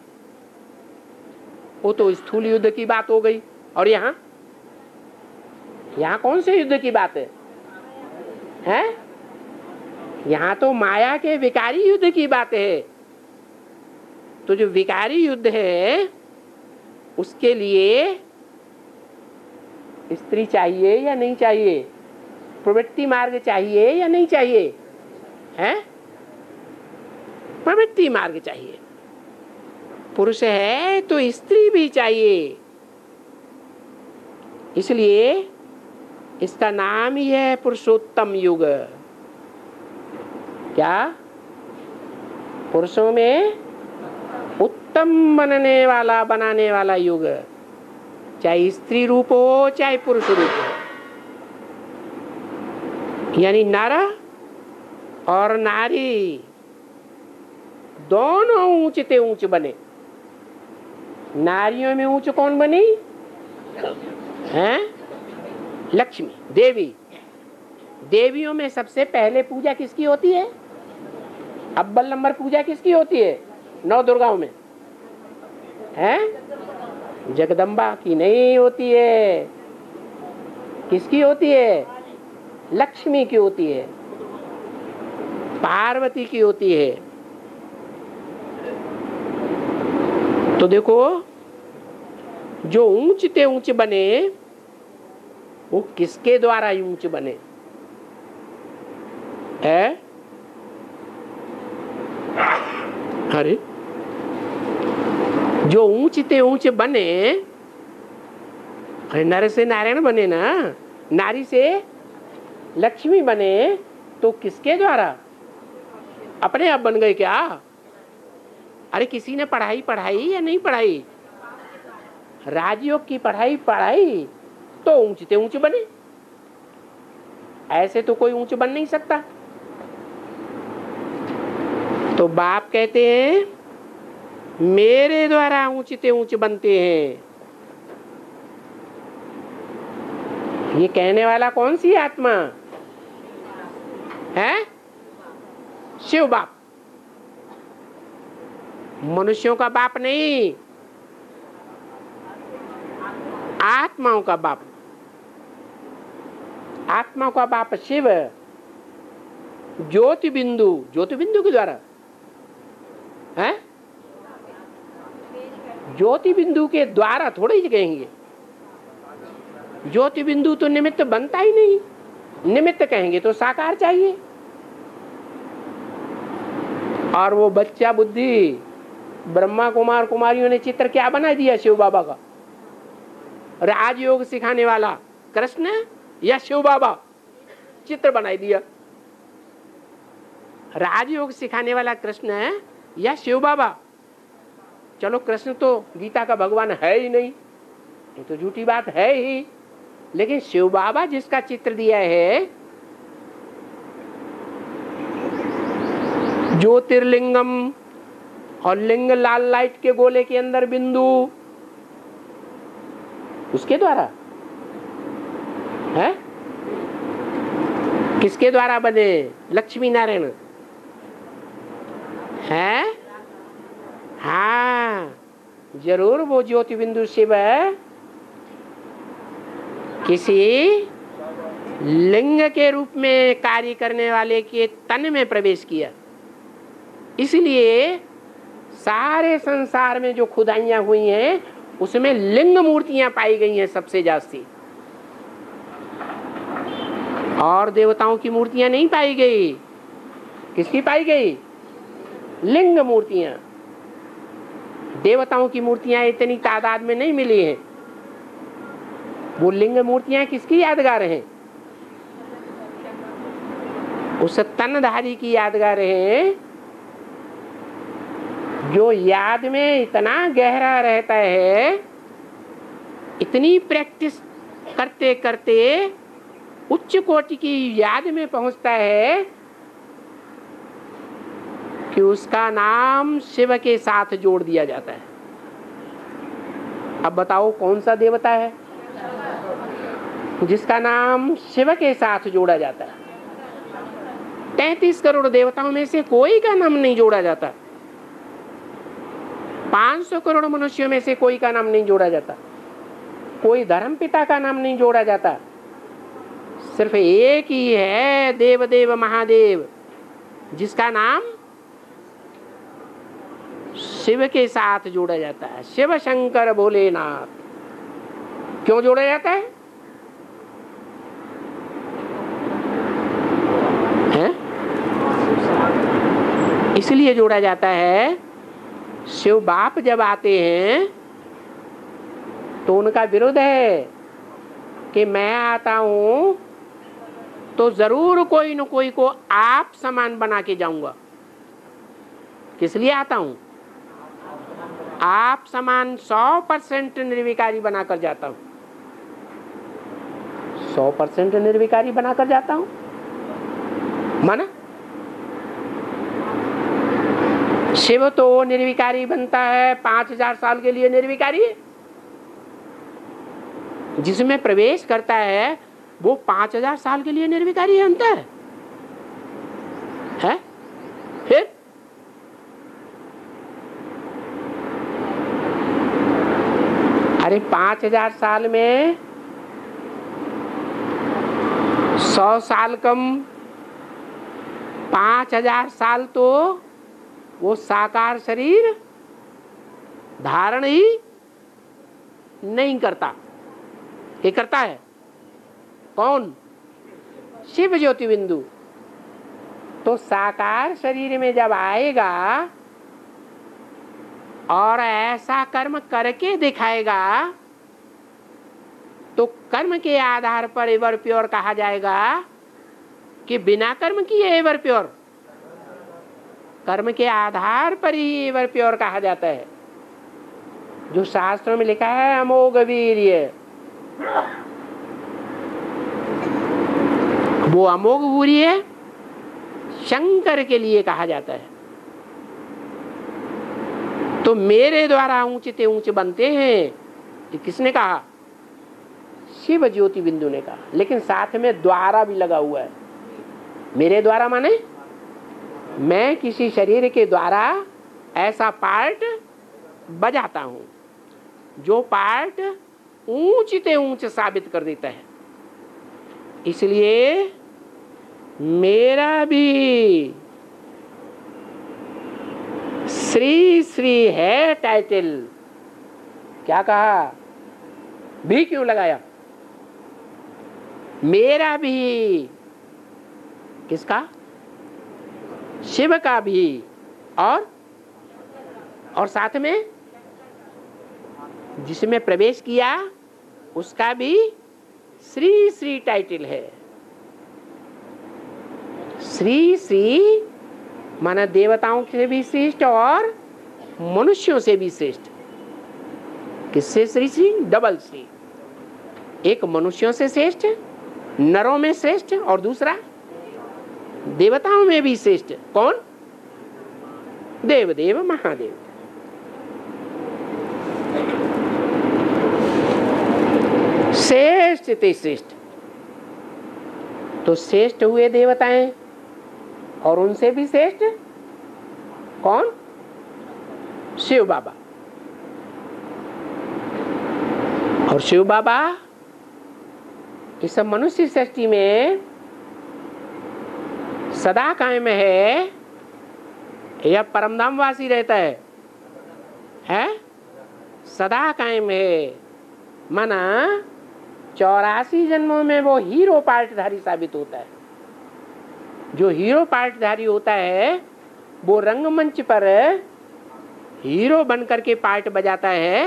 वो तो स्थूल युद्ध की बात हो गई। और यहाँ यहाँ कौन से युद्ध की बात है? हैं? यहाँ तो माया के विकारी युद्ध की बात है। तो जो विकारी युद्ध है उसके लिए स्त्री चाहिए या नहीं चाहिए? प्रवृत्ति मार्ग चाहिए या नहीं चाहिए? है? प्रवृत्ति मार्ग चाहिए। पुरुष है तो स्त्री भी चाहिए। इसलिए इसका नाम ही है पुरुषोत्तम युग। क्या? पुरुषों में उत्तम बनने वाला, बनाने वाला युग, चाहे स्त्री रूप हो चाहे पुरुष रूप हो। यानी नर और नारी, दोनों ऊंचते ऊंच बने। नारियों में ऊंच कौन बनी हैं? लक्ष्मी देवी। देवियों में सबसे पहले पूजा किसकी होती है? अव्वल नंबर पूजा किसकी होती है नौ दुर्गाओं में? हैं? जगदम्बा की नहीं होती है। किसकी होती है? लक्ष्मी की होती है, पार्वती की होती है। तो देखो, जो ऊंचते ऊंच बने वो किसके द्वारा ऊंच बने? है? अरे जो ऊंचते ऊंच बने, अरे नर से नारायण बने ना, नारी से लक्ष्मी बने, तो किसके द्वारा? अपने आप बन गए क्या? अरे किसी ने पढ़ाई पढ़ाई या नहीं पढ़ाई? राजयोग की पढ़ाई पढ़ाई तो ऊंचते ऊंच बने। ऐसे तो कोई ऊंच बन नहीं सकता। तो बाप कहते हैं मेरे द्वारा ऊंचते ऊंच बनते हैं। ये कहने वाला कौन सी आत्मा है? शिव बाप। मनुष्यों का बाप नहीं, आत्माओं का बाप। आत्माओं का बाप शिव। ज्योति बिंदु, ज्योति बिंदु के द्वारा है? ज्योति बिंदु के द्वारा थोड़े ही कहेंगे। ज्योति बिंदु तो निमित्त बनता ही नहीं। निमित्त कहेंगे तो साकार चाहिए। और वो बच्चा बुद्धि ब्रह्मा कुमार कुमारियों ने चित्र क्या बना दिया शिव बाबा का? राजयोग सिखाने वाला कृष्ण या शिव बाबा? चित्र बनाई दिया। राजयोग सिखाने वाला कृष्ण या शिव बाबा? चलो कृष्ण तो गीता का भगवान है ही नहीं, ये तो झूठी बात है ही। लेकिन शिव बाबा जिसका चित्र दिया है, ज्योतिर्लिंगम, और लिंग लाल लाइट के गोले के अंदर बिंदु, उसके द्वारा है? किसके द्वारा बने? लक्ष्मी नारायण है? हाँ जरूर। वो ज्योति बिंदु शिव किसी लिंग के रूप में कार्य करने वाले के तन में प्रवेश किया। इसलिए सारे संसार में जो खुदाइयां हुई हैं उसमें लिंग मूर्तियां पाई गई हैं सबसे जास्ती, और देवताओं की मूर्तियां नहीं पाई गई। किसकी पाई गई? लिंग मूर्तियां। देवताओं की मूर्तियां इतनी तादाद में नहीं मिली हैं। वो लिंग मूर्तियां किसकी यादगार हैं? उस तनधारी की यादगार हैं, जो याद में इतना गहरा रहता है, इतनी प्रैक्टिस करते करते उच्च कोटि की याद में पहुंचता है कि उसका नाम शिव के साथ जोड़ दिया जाता है। अब बताओ कौन सा देवता है जिसका नाम शिव के साथ जोड़ा जाता है? तैंतीस करोड़ देवताओं में से कोई का नाम नहीं जोड़ा जाता। पाँच सौ करोड़ मनुष्यों में से कोई का नाम नहीं जोड़ा जाता। कोई धर्म पिता का नाम नहीं जोड़ा जाता। सिर्फ एक ही है, देव देव महादेव, जिसका नाम शिव के साथ जोड़ा जाता है। शिव शंकर भोलेनाथ। क्यों जोड़ा जाता है? है? इसलिए जोड़ा जाता है, शिव बाप जब आते हैं तो उनका विरोध है कि मैं आता हूं तो जरूर कोई न कोई को आप समान बना के जाऊंगा। किस लिए आता हूं? आप समान सौ परसेंट निर्विकारी बनाकर जाता हूं। सौ परसेंट निर्विकारी बनाकर जाता हूं माना शिव तो निर्विकारी बनता है, पांच हजार साल के लिए निर्विकारी। जिसमें प्रवेश करता है वो पांच हजार साल के लिए निर्विकारी है, अंतर है। फिर अरे पांच हजार साल में सौ साल कम, पांच हजार साल तो वो साकार शरीर धारण ही नहीं करता। ये करता है कौन? शिव ज्योति बिंदु। तो साकार शरीर में जब आएगा और ऐसा कर्म करके दिखाएगा तो कर्म के आधार पर एवर प्योर कहा जाएगा कि बिना कर्म किए एवर प्योर? कर्म के आधार पर ही एवर प्योर कहा जाता है। जो शास्त्रों में लिखा है अमोघ वीर्य, वो अमोघ वीर्य शंकर के लिए कहा जाता है। तो मेरे द्वारा ऊंचे ऊंचे बनते हैं, ये किसने कहा? शिव ज्योति बिंदु ने कहा। लेकिन साथ में द्वारा भी लगा हुआ है। मेरे द्वारा माने मैं किसी शरीर के द्वारा ऐसा पार्ट बजाता हूं जो पार्ट ऊंचे ऊंच साबित कर देता है। इसलिए मेरा भी श्री श्री है टाइटल। क्या कहा? भी क्यों लगाया? मेरा भी, किसका? शिव का भी, और और साथ में जिसमें प्रवेश किया उसका भी श्री श्री टाइटल है। श्री श्री माना देवताओं से भी श्रेष्ठ और मनुष्यों से भी श्रेष्ठ। किससे श्री श्री? डबल श्री। एक मनुष्यों से श्रेष्ठ, नरों में श्रेष्ठ, और दूसरा देवताओं में भी श्रेष्ठ। कौन? देवदेव महादेव। श्रेष्ठ ते श्रेष्ठ। तो श्रेष्ठ हुए देवताएं, और उनसे भी श्रेष्ठ कौन? शिव बाबा। और शिव बाबा इस मनुष्य सृष्टि में सदा कायम है या परमधामवासी रहता है? है सदा कायम है। माना चौरासी जन्मों में वो हीरो पार्टधारी साबित होता है। जो हीरो पार्टधारी होता है वो रंगमंच पर हीरो बनकर के पार्ट बजाता है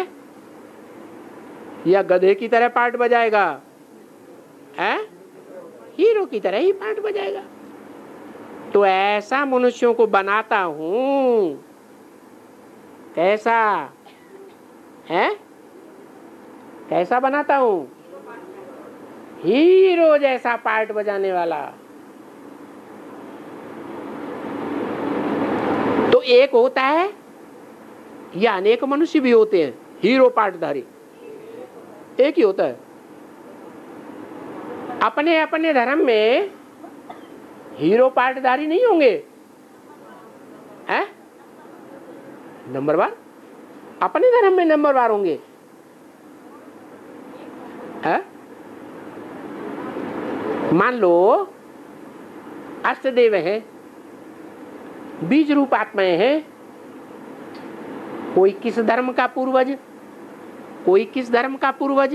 या गधे की तरह पार्ट बजाएगा? है हीरो की तरह ही पार्ट बजाएगा। तो ऐसा मनुष्यों को बनाता हूं। कैसा है? कैसा बनाता हूं? हीरो जैसा पार्ट बजाने वाला। तो एक होता है या अनेक मनुष्य भी होते हैं हीरो पार्टधारी? एक ही होता है। अपने अपने धर्म में हीरो पार्टधारी नहीं होंगे, हैं? नंबरवार अपने धर्म में नंबरवार होंगे, हैं? मान लो अष्टदेव हैं, बीज रूप आत्माएं हैं। कोई किस धर्म का पूर्वज, कोई किस धर्म का पूर्वज।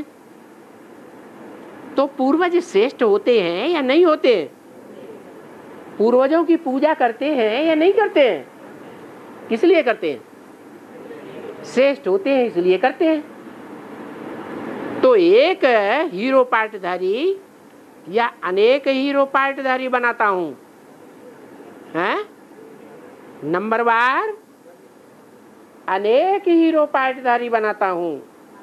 तो पूर्वज श्रेष्ठ होते हैं या नहीं होते? पूर्वजों की पूजा करते हैं या नहीं करते हैं? किस लिए करते हैं? श्रेष्ठ होते हैं इसलिए करते हैं। तो एक हीरो पार्टधारी या अनेक हीरो पार्टधारी बनाता हूं, हैं? नंबरवार अनेक हीरो पार्टधारी बनाता हूं।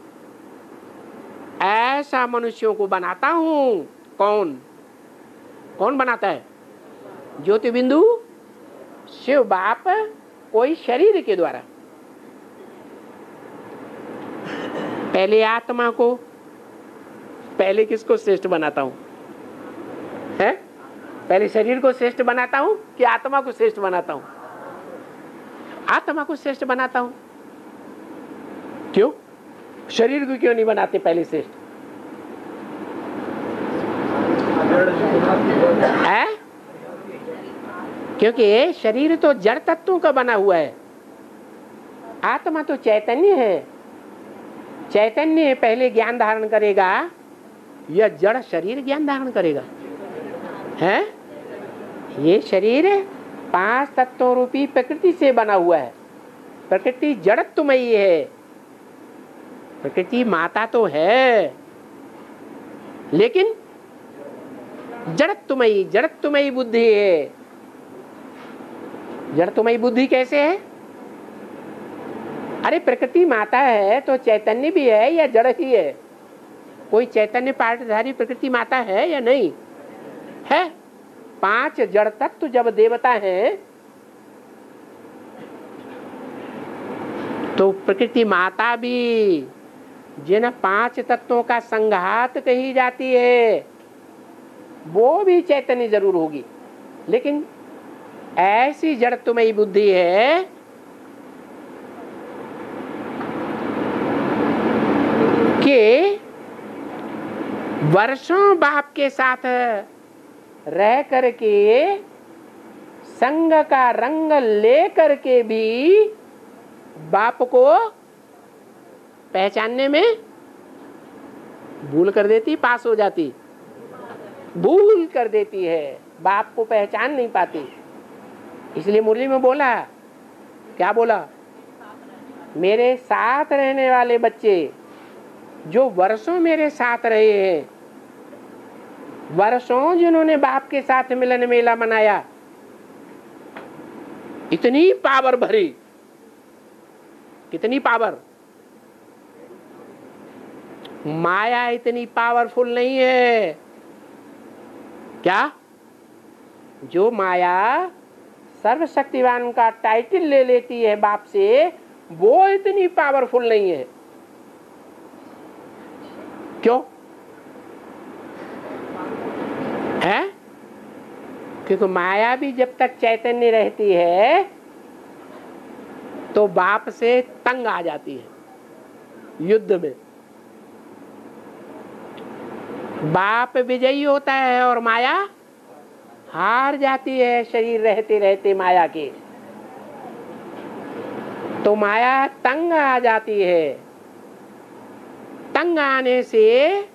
ऐसा मनुष्यों को बनाता हूं। कौन कौन बनाता है? ज्योति बिंदु शिव बाप कोई शरीर के द्वारा। पहले आत्मा को, पहले किसको श्रेष्ठ बनाता हूं? है? पहले शरीर को श्रेष्ठ बनाता हूं कि आत्मा को श्रेष्ठ बनाता हूं? आत्मा को श्रेष्ठ बनाता हूं। क्यों? शरीर को क्यों नहीं बनाते पहले श्रेष्ठ? है? क्योंकि शरीर तो जड़ तत्वों का बना हुआ है, आत्मा तो चैतन्य है। चैतन्य पहले ज्ञान धारण करेगा या जड़ शरीर ज्ञान धारण करेगा? है? ये शरीर पांच तत्वों रूपी प्रकृति से बना हुआ है। प्रकृति जड़त्वमयी है, प्रकृति माता तो है लेकिन जड़त्वमयी, जड़त्वमयी बुद्धि है। जड़त्वमयी बुद्धि कैसे है? अरे प्रकृति माता है तो चैतन्य भी है या जड़ ही है? कोई चैतन्य पाठधारी प्रकृति माता है या नहीं है? पांच जड़ तत्व जब देवता हैं तो प्रकृति माता भी जिन पांच तत्वों का संघात कही जाती है वो भी चैतन्य जरूर होगी, लेकिन ऐसी जड़त्वमयी बुद्धि है कि वर्षों बाप के साथ रह करके संग का रंग ले करके भी बाप को पहचानने में भूल कर देती, पास हो जाती, भूल कर देती है, बाप को पहचान नहीं पाती। इसलिए मुरली में बोला, क्या बोला? मेरे साथ रहने वाले बच्चे जो वर्षों मेरे साथ रहे हैं, वर्षों जिन्होंने बाप के साथ मिलन मेला मनाया, इतनी पावर भरी, कितनी पावर, माया इतनी पावरफुल नहीं है। क्या? जो माया सर्वशक्तिवान का टाइटल ले लेती है बाप से, वो इतनी पावरफुल नहीं है। क्यों है? क्योंकि माया भी जब तक चैतन्य रहती है तो बाप से तंग आ जाती है। युद्ध में बाप विजयी होता है और माया हार जाती है शरीर रहते रहते माया के। तो माया तंग आ जाती है, तंग आने से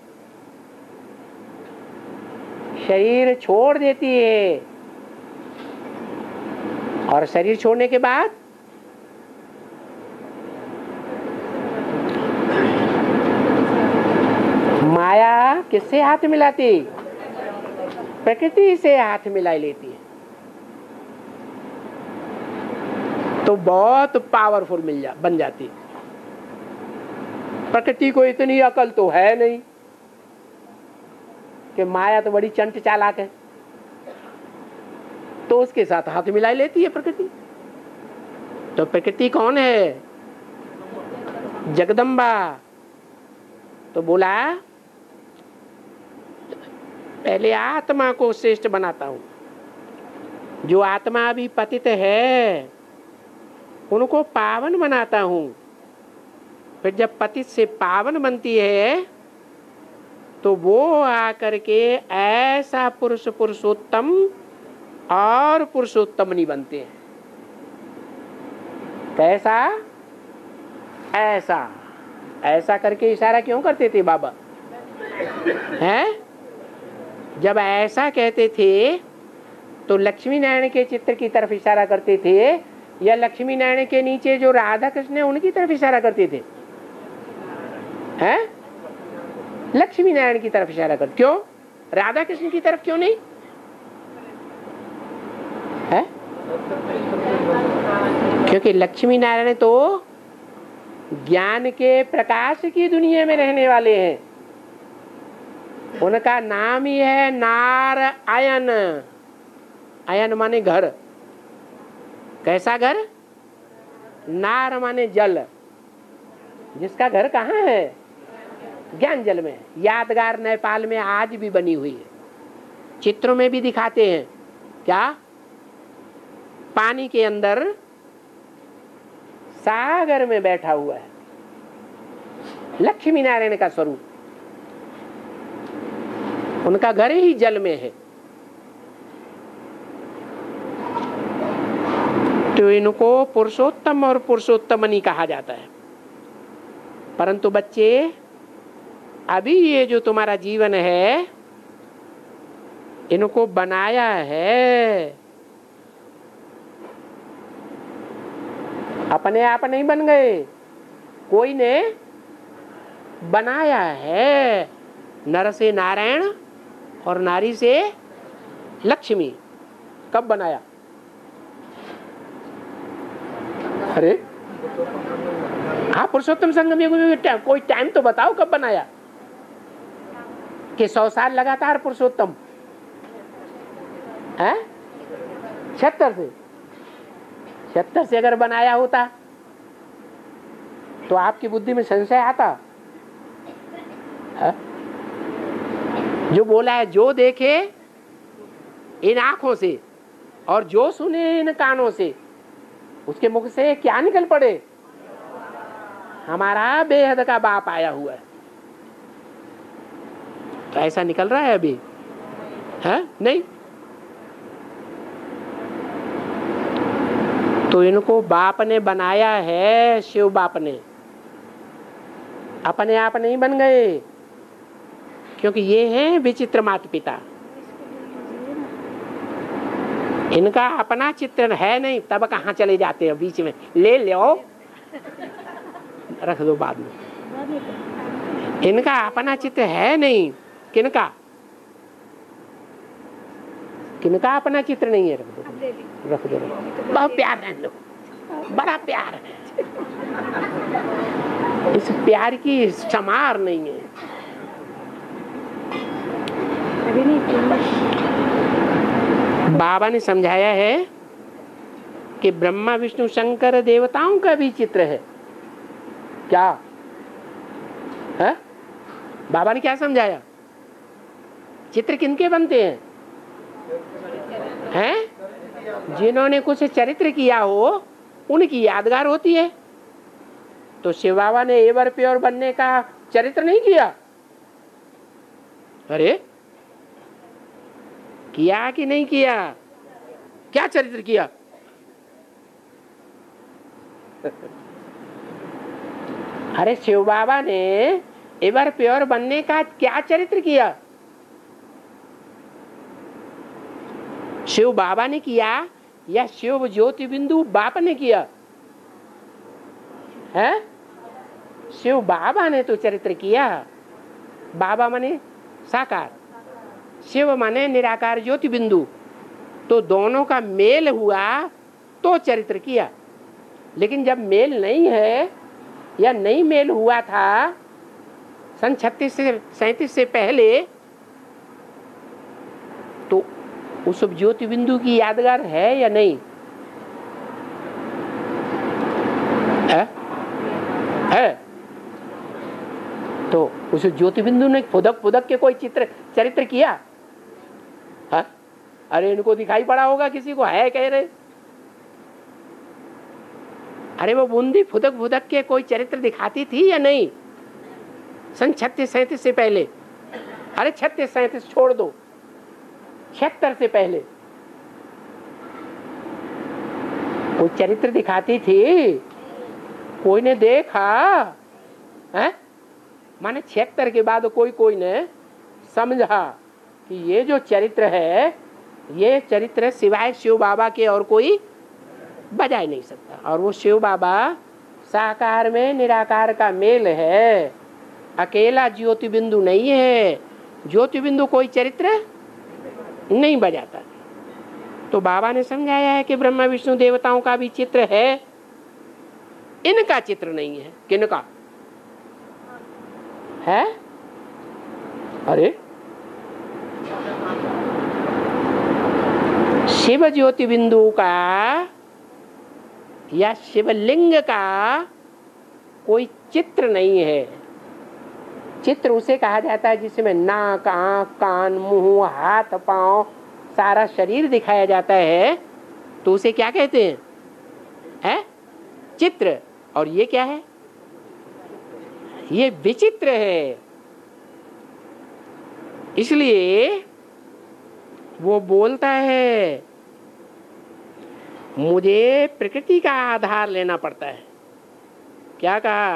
शरीर छोड़ देती है और शरीर छोड़ने के बाद माया किससे हाथ मिलाती? प्रकृति से हाथ मिला लेती है। तो बहुत पावरफुल मिल जा बन जाती है। प्रकृति को इतनी अकल तो है नहीं कि माया तो बड़ी चंट चालाक है, तो उसके साथ हाथ मिला लेती है प्रकृति। तो प्रकृति कौन है? जगदम्बा। तो बोला पहले आत्मा को श्रेष्ठ बनाता हूं। जो आत्मा अभी पतित है उनको पावन बनाता हूं। फिर जब पतित से पावन बनती है तो वो आकर के ऐसा पुरुष पुरुषोत्तम और पुरुषोत्तम नहीं बनते हैं। कैसा? ऐसा ऐसा करके इशारा क्यों करते थे बाबा? हैं? जब ऐसा कहते थे तो लक्ष्मी नारायण के चित्र की तरफ इशारा करते थे या लक्ष्मी नारायण के नीचे जो राधा कृष्ण है उनकी तरफ इशारा करते थे? हैं? लक्ष्मी नारायण की तरफ इशारा कर। क्यों? राधा कृष्ण की तरफ क्यों नहीं है? क्योंकि लक्ष्मी नारायण तो ज्ञान के प्रकाश की दुनिया में रहने वाले हैं। उनका नाम ही है नारायण। आयन माने घर। कैसा घर? नार माने जल, जिसका घर कहाँ है? ज्ञान जल में। यादगार नेपाल में आज भी बनी हुई है, चित्रों में भी दिखाते हैं। क्या? पानी के अंदर सागर में बैठा हुआ है लक्ष्मी नारायण का स्वरूप, उनका घर ही जल में है। तो इनको पुरुषोत्तम और पुरुषोत्तमनी कहा जाता है। परंतु बच्चे, अभी ये जो तुम्हारा जीवन है, इनको बनाया है, अपने आप नहीं बन गए, कोई ने बनाया है। नर से नारायण और नारी से लक्ष्मी। कब बनाया? अरे हाँ, पुरुषोत्तम संगम युग में कोई टाइम तो बताओ कब बनाया? कि सौ साल लगातार पुरुषोत्तम है? छिहत्तर से छिहत्तर से अगर बनाया होता तो आपकी बुद्धि में संशय आता है? जो बोला है, जो देखे इन आंखों से और जो सुने इन कानों से, उसके मुख से क्या निकल पड़े? हमारा बेहद का बाप आया हुआ है। तो ऐसा निकल रहा है अभी? है नहीं? तो इनको बाप ने बनाया है, शिव बाप ने, अपने आप नहीं बन गए, क्योंकि ये हैं विचित्र माता पिता। इनका अपना चित्र है नहीं, तब कहाँ चले जाते हैं बीच में? ले लो, रख दो बाद में। इनका अपना चित्र है नहीं। किनका किनका अपना चित्र नहीं है? रख दो, रख दो, रख दो। बहुत प्यार है लोग, बड़ा प्यार है। इस प्यार की समार नहीं है। बाबा ने समझाया है कि ब्रह्मा विष्णु शंकर देवताओं का भी चित्र है। क्या है? बाबा ने क्या समझाया? चित्र किनके बनते हैं? हैं? जिन्होंने कुछ चरित्र किया हो उनकी यादगार होती है। तो शिव बाबा ने एवर प्योर बनने का चरित्र नहीं किया? अरे किया कि नहीं किया? क्या चरित्र किया? अरे शिव बाबा ने एवर प्योर बनने का क्या चरित्र किया? शिव बाबा ने किया या शिव ज्योति बिंदु बाप ने किया? है? शिव बाबा ने तो चरित्र किया। बाबा माने साकार, शिव माने निराकार ज्योति बिंदु। तो दोनों का मेल हुआ तो चरित्र किया। लेकिन जब मेल नहीं है या नहीं मेल हुआ था सन छत्तीस से सैंतीस से पहले, तो उस ज्योति बिंदु की यादगार है या नहीं? है? है? तो उस ज्योति बिंदु ने फुदक फुदक के कोई चित्र चरित्र किया? है? अरे इनको दिखाई पड़ा होगा किसी को, है कह रहे? अरे वो बूंदी फुदक फुदक के कोई चरित्र दिखाती थी या नहीं सन छत्तीस सैंतीस से पहले? अरे छत्तीस सैंतीस छोड़ दो, छिहत्तर से पहले कोई चरित्र दिखाती थी? कोई ने देखा है? माने छिहत्तर के बाद कोई कोई ने समझा कि ये जो चरित्र है, ये चरित्र सिवाय शिव बाबा के और कोई बजा ही नहीं सकता। और वो शिव बाबा साकार में निराकार का मेल है, अकेला ज्योति बिंदु नहीं है। ज्योति बिंदु कोई चरित्र नहीं बजाता। तो बाबा ने समझाया है कि ब्रह्मा विष्णु देवताओं का भी चित्र है, इनका चित्र नहीं है। किनका है? अरे शिव ज्योति बिंदु का या शिवलिंग का कोई चित्र नहीं है। चित्र उसे कहा जाता है जिसमें नाक, आंख, कान, मुंह, हाथ, पांव, सारा शरीर दिखाया जाता है, तो उसे क्या कहते हैं? है चित्र। और ये क्या है? ये विचित्र है। इसलिए वो बोलता है मुझे प्रकृति का आधार लेना पड़ता है। क्या कहा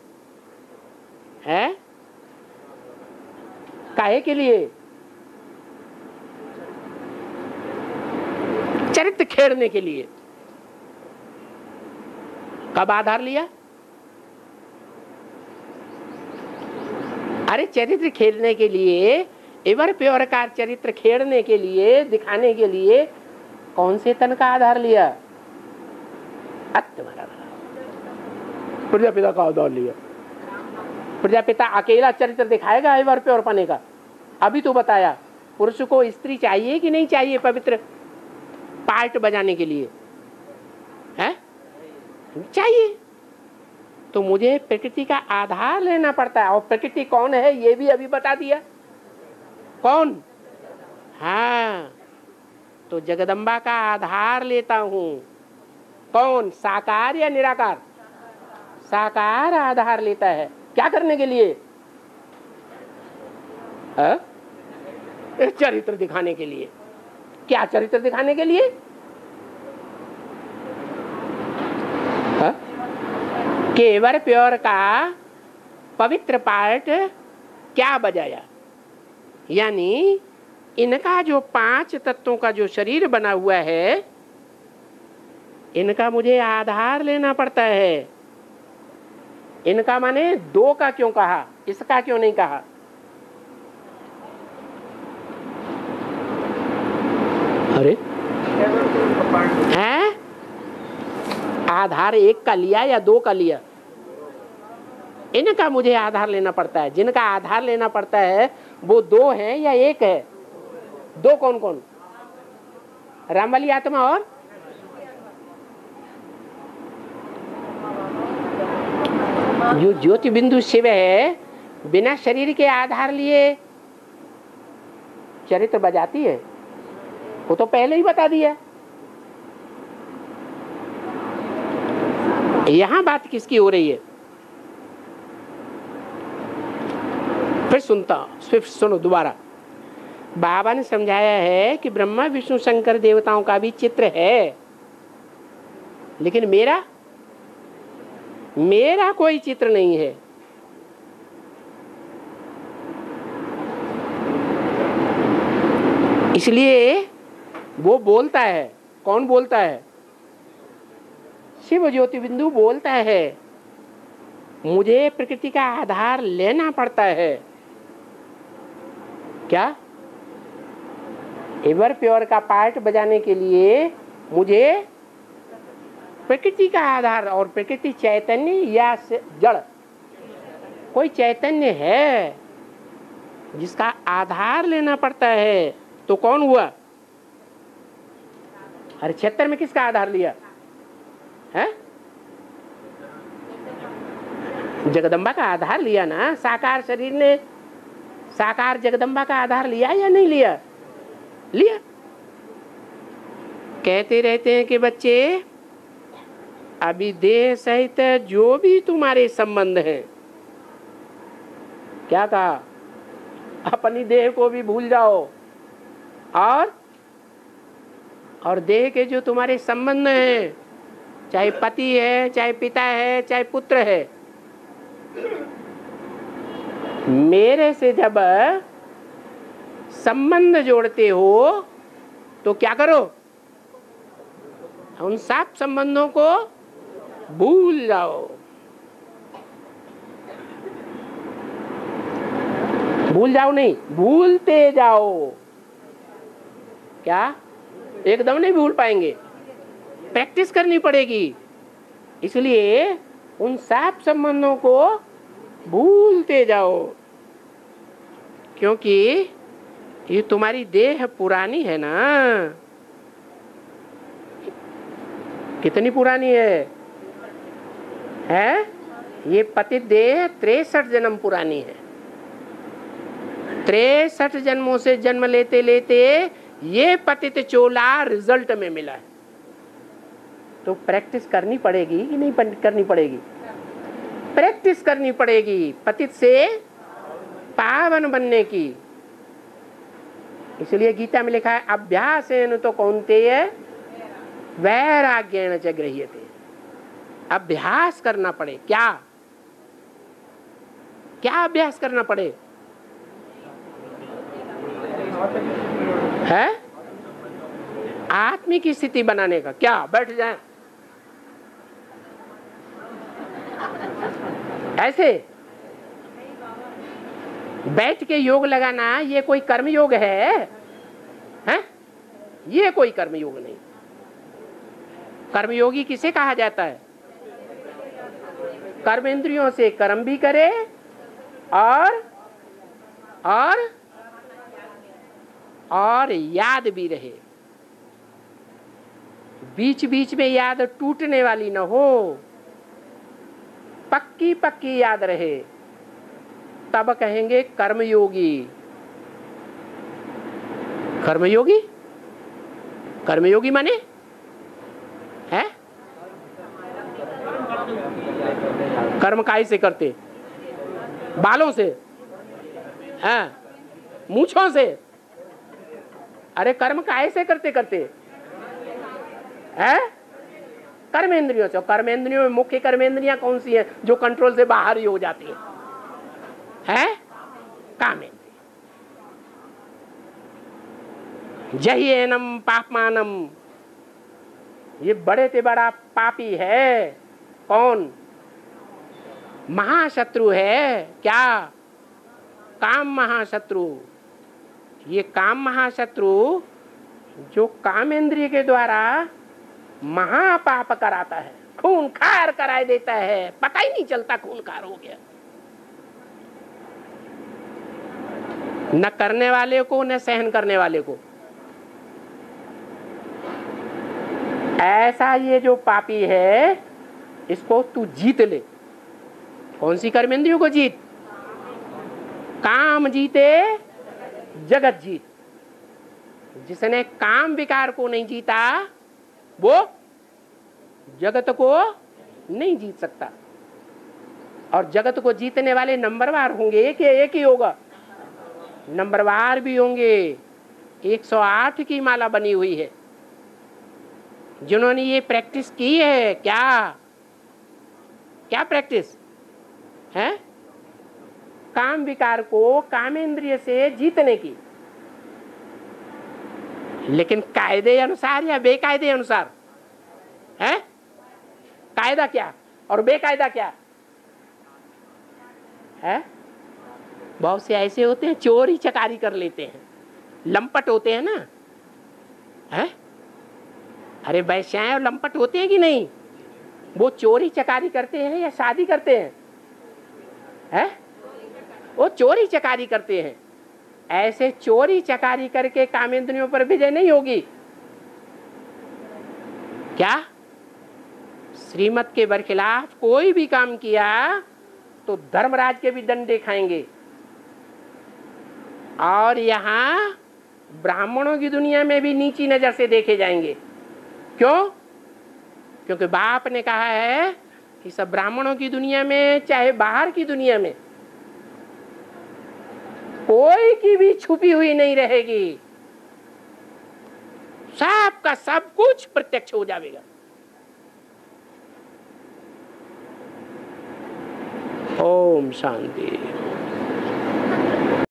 है? काहे के लिए? चरित्र खेड़ने के लिए। कब आधार लिया? अरे चरित्र खेड़ने के लिए, एवर प्योर का चरित्र खेड़ने के लिए, दिखाने के लिए कौन से तन का आधार लिया? तुम्हारा प्रजापिता का आधार लिया। प्रजापिता अकेला चरित्र दिखाएगा एवर प्योर पाने का? अभी तो बताया पुरुष को स्त्री चाहिए कि नहीं चाहिए पवित्र पार्ट बजाने के लिए? है चाहिए। तो मुझे प्रकृति का आधार लेना पड़ता है। और प्रकृति कौन है ये भी अभी बता दिया। कौन? हाँ, तो जगदम्बा का आधार लेता हूं। कौन? साकार या निराकार? साकार आधार लेता है। क्या करने के लिए? आ? चरित्र दिखाने के लिए। क्या चरित्र दिखाने के लिए? केवर प्योर का पवित्र पार्ट क्या बजाया? यानी इनका जो पांच तत्वों का जो शरीर बना हुआ है, इनका मुझे आधार लेना पड़ता है। इनका माने दो का क्यों कहा, इसका क्यों नहीं कहा? अरे हैं? आधार एक का लिया या दो का लिया? इनका मुझे आधार लेना पड़ता है। जिनका आधार लेना पड़ता है वो दो हैं या एक है? दो। कौन कौन? रामवाली आत्मा और जो ज्योति बिंदु शिव है, बिना शरीर के आधार लिए चरित्र बजाती है। वो तो पहले ही बता दिया। यहां बात किसकी हो रही है? फिर सुनता फिर सुनो दोबारा। बाबा ने समझाया है कि ब्रह्मा विष्णु शंकर देवताओं का भी चित्र है, लेकिन मेरा मेरा कोई चित्र नहीं है। इसलिए वो बोलता है। कौन बोलता है? शिव ज्योति बिंदु बोलता है मुझे प्रकृति का आधार लेना पड़ता है। क्या? एवर प्योर का पार्ट बजाने के लिए मुझे प्रकृति का आधार, और प्रकृति चैतन्य या जड़, कोई चैतन्य है जिसका आधार लेना पड़ता है। तो कौन हुआ? अरे छिहत्तर में किसका आधार लिया है? जगदम्बा का आधार लिया ना। साकार शरीर ने साकार जगदम्बा का आधार लिया या नहीं लिया? लिया। कहते रहते हैं कि बच्चे अभी देह सहित जो भी तुम्हारे संबंध हैं, क्या कहा? अपनी देह को भी भूल जाओ और और देह के जो तुम्हारे संबंध हैं, चाहे पति है, चाहे पिता है, चाहे पुत्र है, मेरे से जब संबंध जोड़ते हो तो क्या करो? उन सब संबंधों को भूल जाओ। भूल जाओ नहीं, भूलते जाओ। क्या? एकदम नहीं भूल पाएंगे, प्रैक्टिस करनी पड़ेगी। इसलिए उन सब संबंधों को भूलते जाओ, क्योंकि ये तुम्हारी देह पुरानी है ना। कितनी पुरानी है है ये पतित देह तिरसठ जन्म पुरानी है। तिरसठ जन्मों से जन्म लेते लेते ये पतित चोला रिजल्ट में मिला है। तो प्रैक्टिस करनी पड़ेगी कि नहीं करनी पड़ेगी? प्रैक्टिस करनी पड़ेगी पतित से पावन बनने की। इसलिए गीता में लिखा है अभ्यासेन तो कौन्तेय वैराग्येण च गृह्यते। अभ्यास करना पड़े। क्या क्या अभ्यास करना पड़े? है आत्मिक स्थिति बनाने का। क्या बैठ जाए ऐसे बैठ के योग लगाना, ये कोई कर्म योग है? हैं? ये कोई कर्म योग नहीं। कर्मयोगी किसे कहा जाता है? कर्म इंद्रियों से कर्म भी करे और और और याद भी रहे। बीच बीच में याद टूटने वाली न हो, पक्की पक्की याद रहे, तब कहेंगे कर्मयोगी। कर्मयोगी कर्मयोगी माने है कर्म काय से करते? बालों से, हैं? मूछों से? अरे कर्म काय से करते करते हैं? कर्मेंद्रियों से। कर्मेंद्रियों में मुख्य कर्मेंद्रियां कौन सी है जो कंट्रोल से बाहर ही हो जाती है? है कामेंद्रिय। जह्येनम पापमानम, ये बड़े से बड़ा पापी है। कौन? महाशत्रु है। क्या? काम महाशत्रु। ये काम महाशत्रु जो कामेंद्रिय के द्वारा महापाप कराता है, खून खार कराए देता है, पता ही नहीं चलता खून खार हो गया। न करने वाले को न सहन करने वाले को। ऐसा ये जो पापी है इसको तू जीत ले। कौन सी कर्मेंद्रियों को जीत? काम जीते जगत जीत। जिसने काम विकार को नहीं जीता वो जगत को नहीं जीत सकता। और जगत को जीतने वाले नंबरवार होंगे कि एक ही होगा? नंबरवार भी होंगे। एक सौ आठ की माला बनी हुई है जिन्होंने ये प्रैक्टिस की है। क्या क्या प्रैक्टिस है? काम विकार को कामेंद्रिय से जीतने की। लेकिन कायदे अनुसार या बेकायदे अनुसार? है कायदा क्या और बेकायदा क्या है? बहुत से ऐसे होते हैं चोरी चकारी कर लेते हैं, लंपट होते हैं ना। है अरे वैश्याएं और लंपट होते हैं कि नहीं? वो चोरी चकारी करते हैं या शादी करते हैं? है वो चोरी चकारी करते हैं। ऐसे चोरी चकारी करके कामेंद्रियों पर विजय नहीं होगी। क्या? श्रीमत के बरखिलाफ कोई भी काम किया तो धर्मराज के भी दंडे खाएंगे। और यहाँ ब्राह्मणों की दुनिया में भी नीची नजर से देखे जाएंगे। क्यों? क्योंकि बाप ने कहा है कि सब ब्राह्मणों की दुनिया में चाहे बाहर की दुनिया में कोई की भी छुपी हुई नहीं रहेगी। सब का सब कुछ प्रत्यक्ष हो जाएगा। ओम शांति।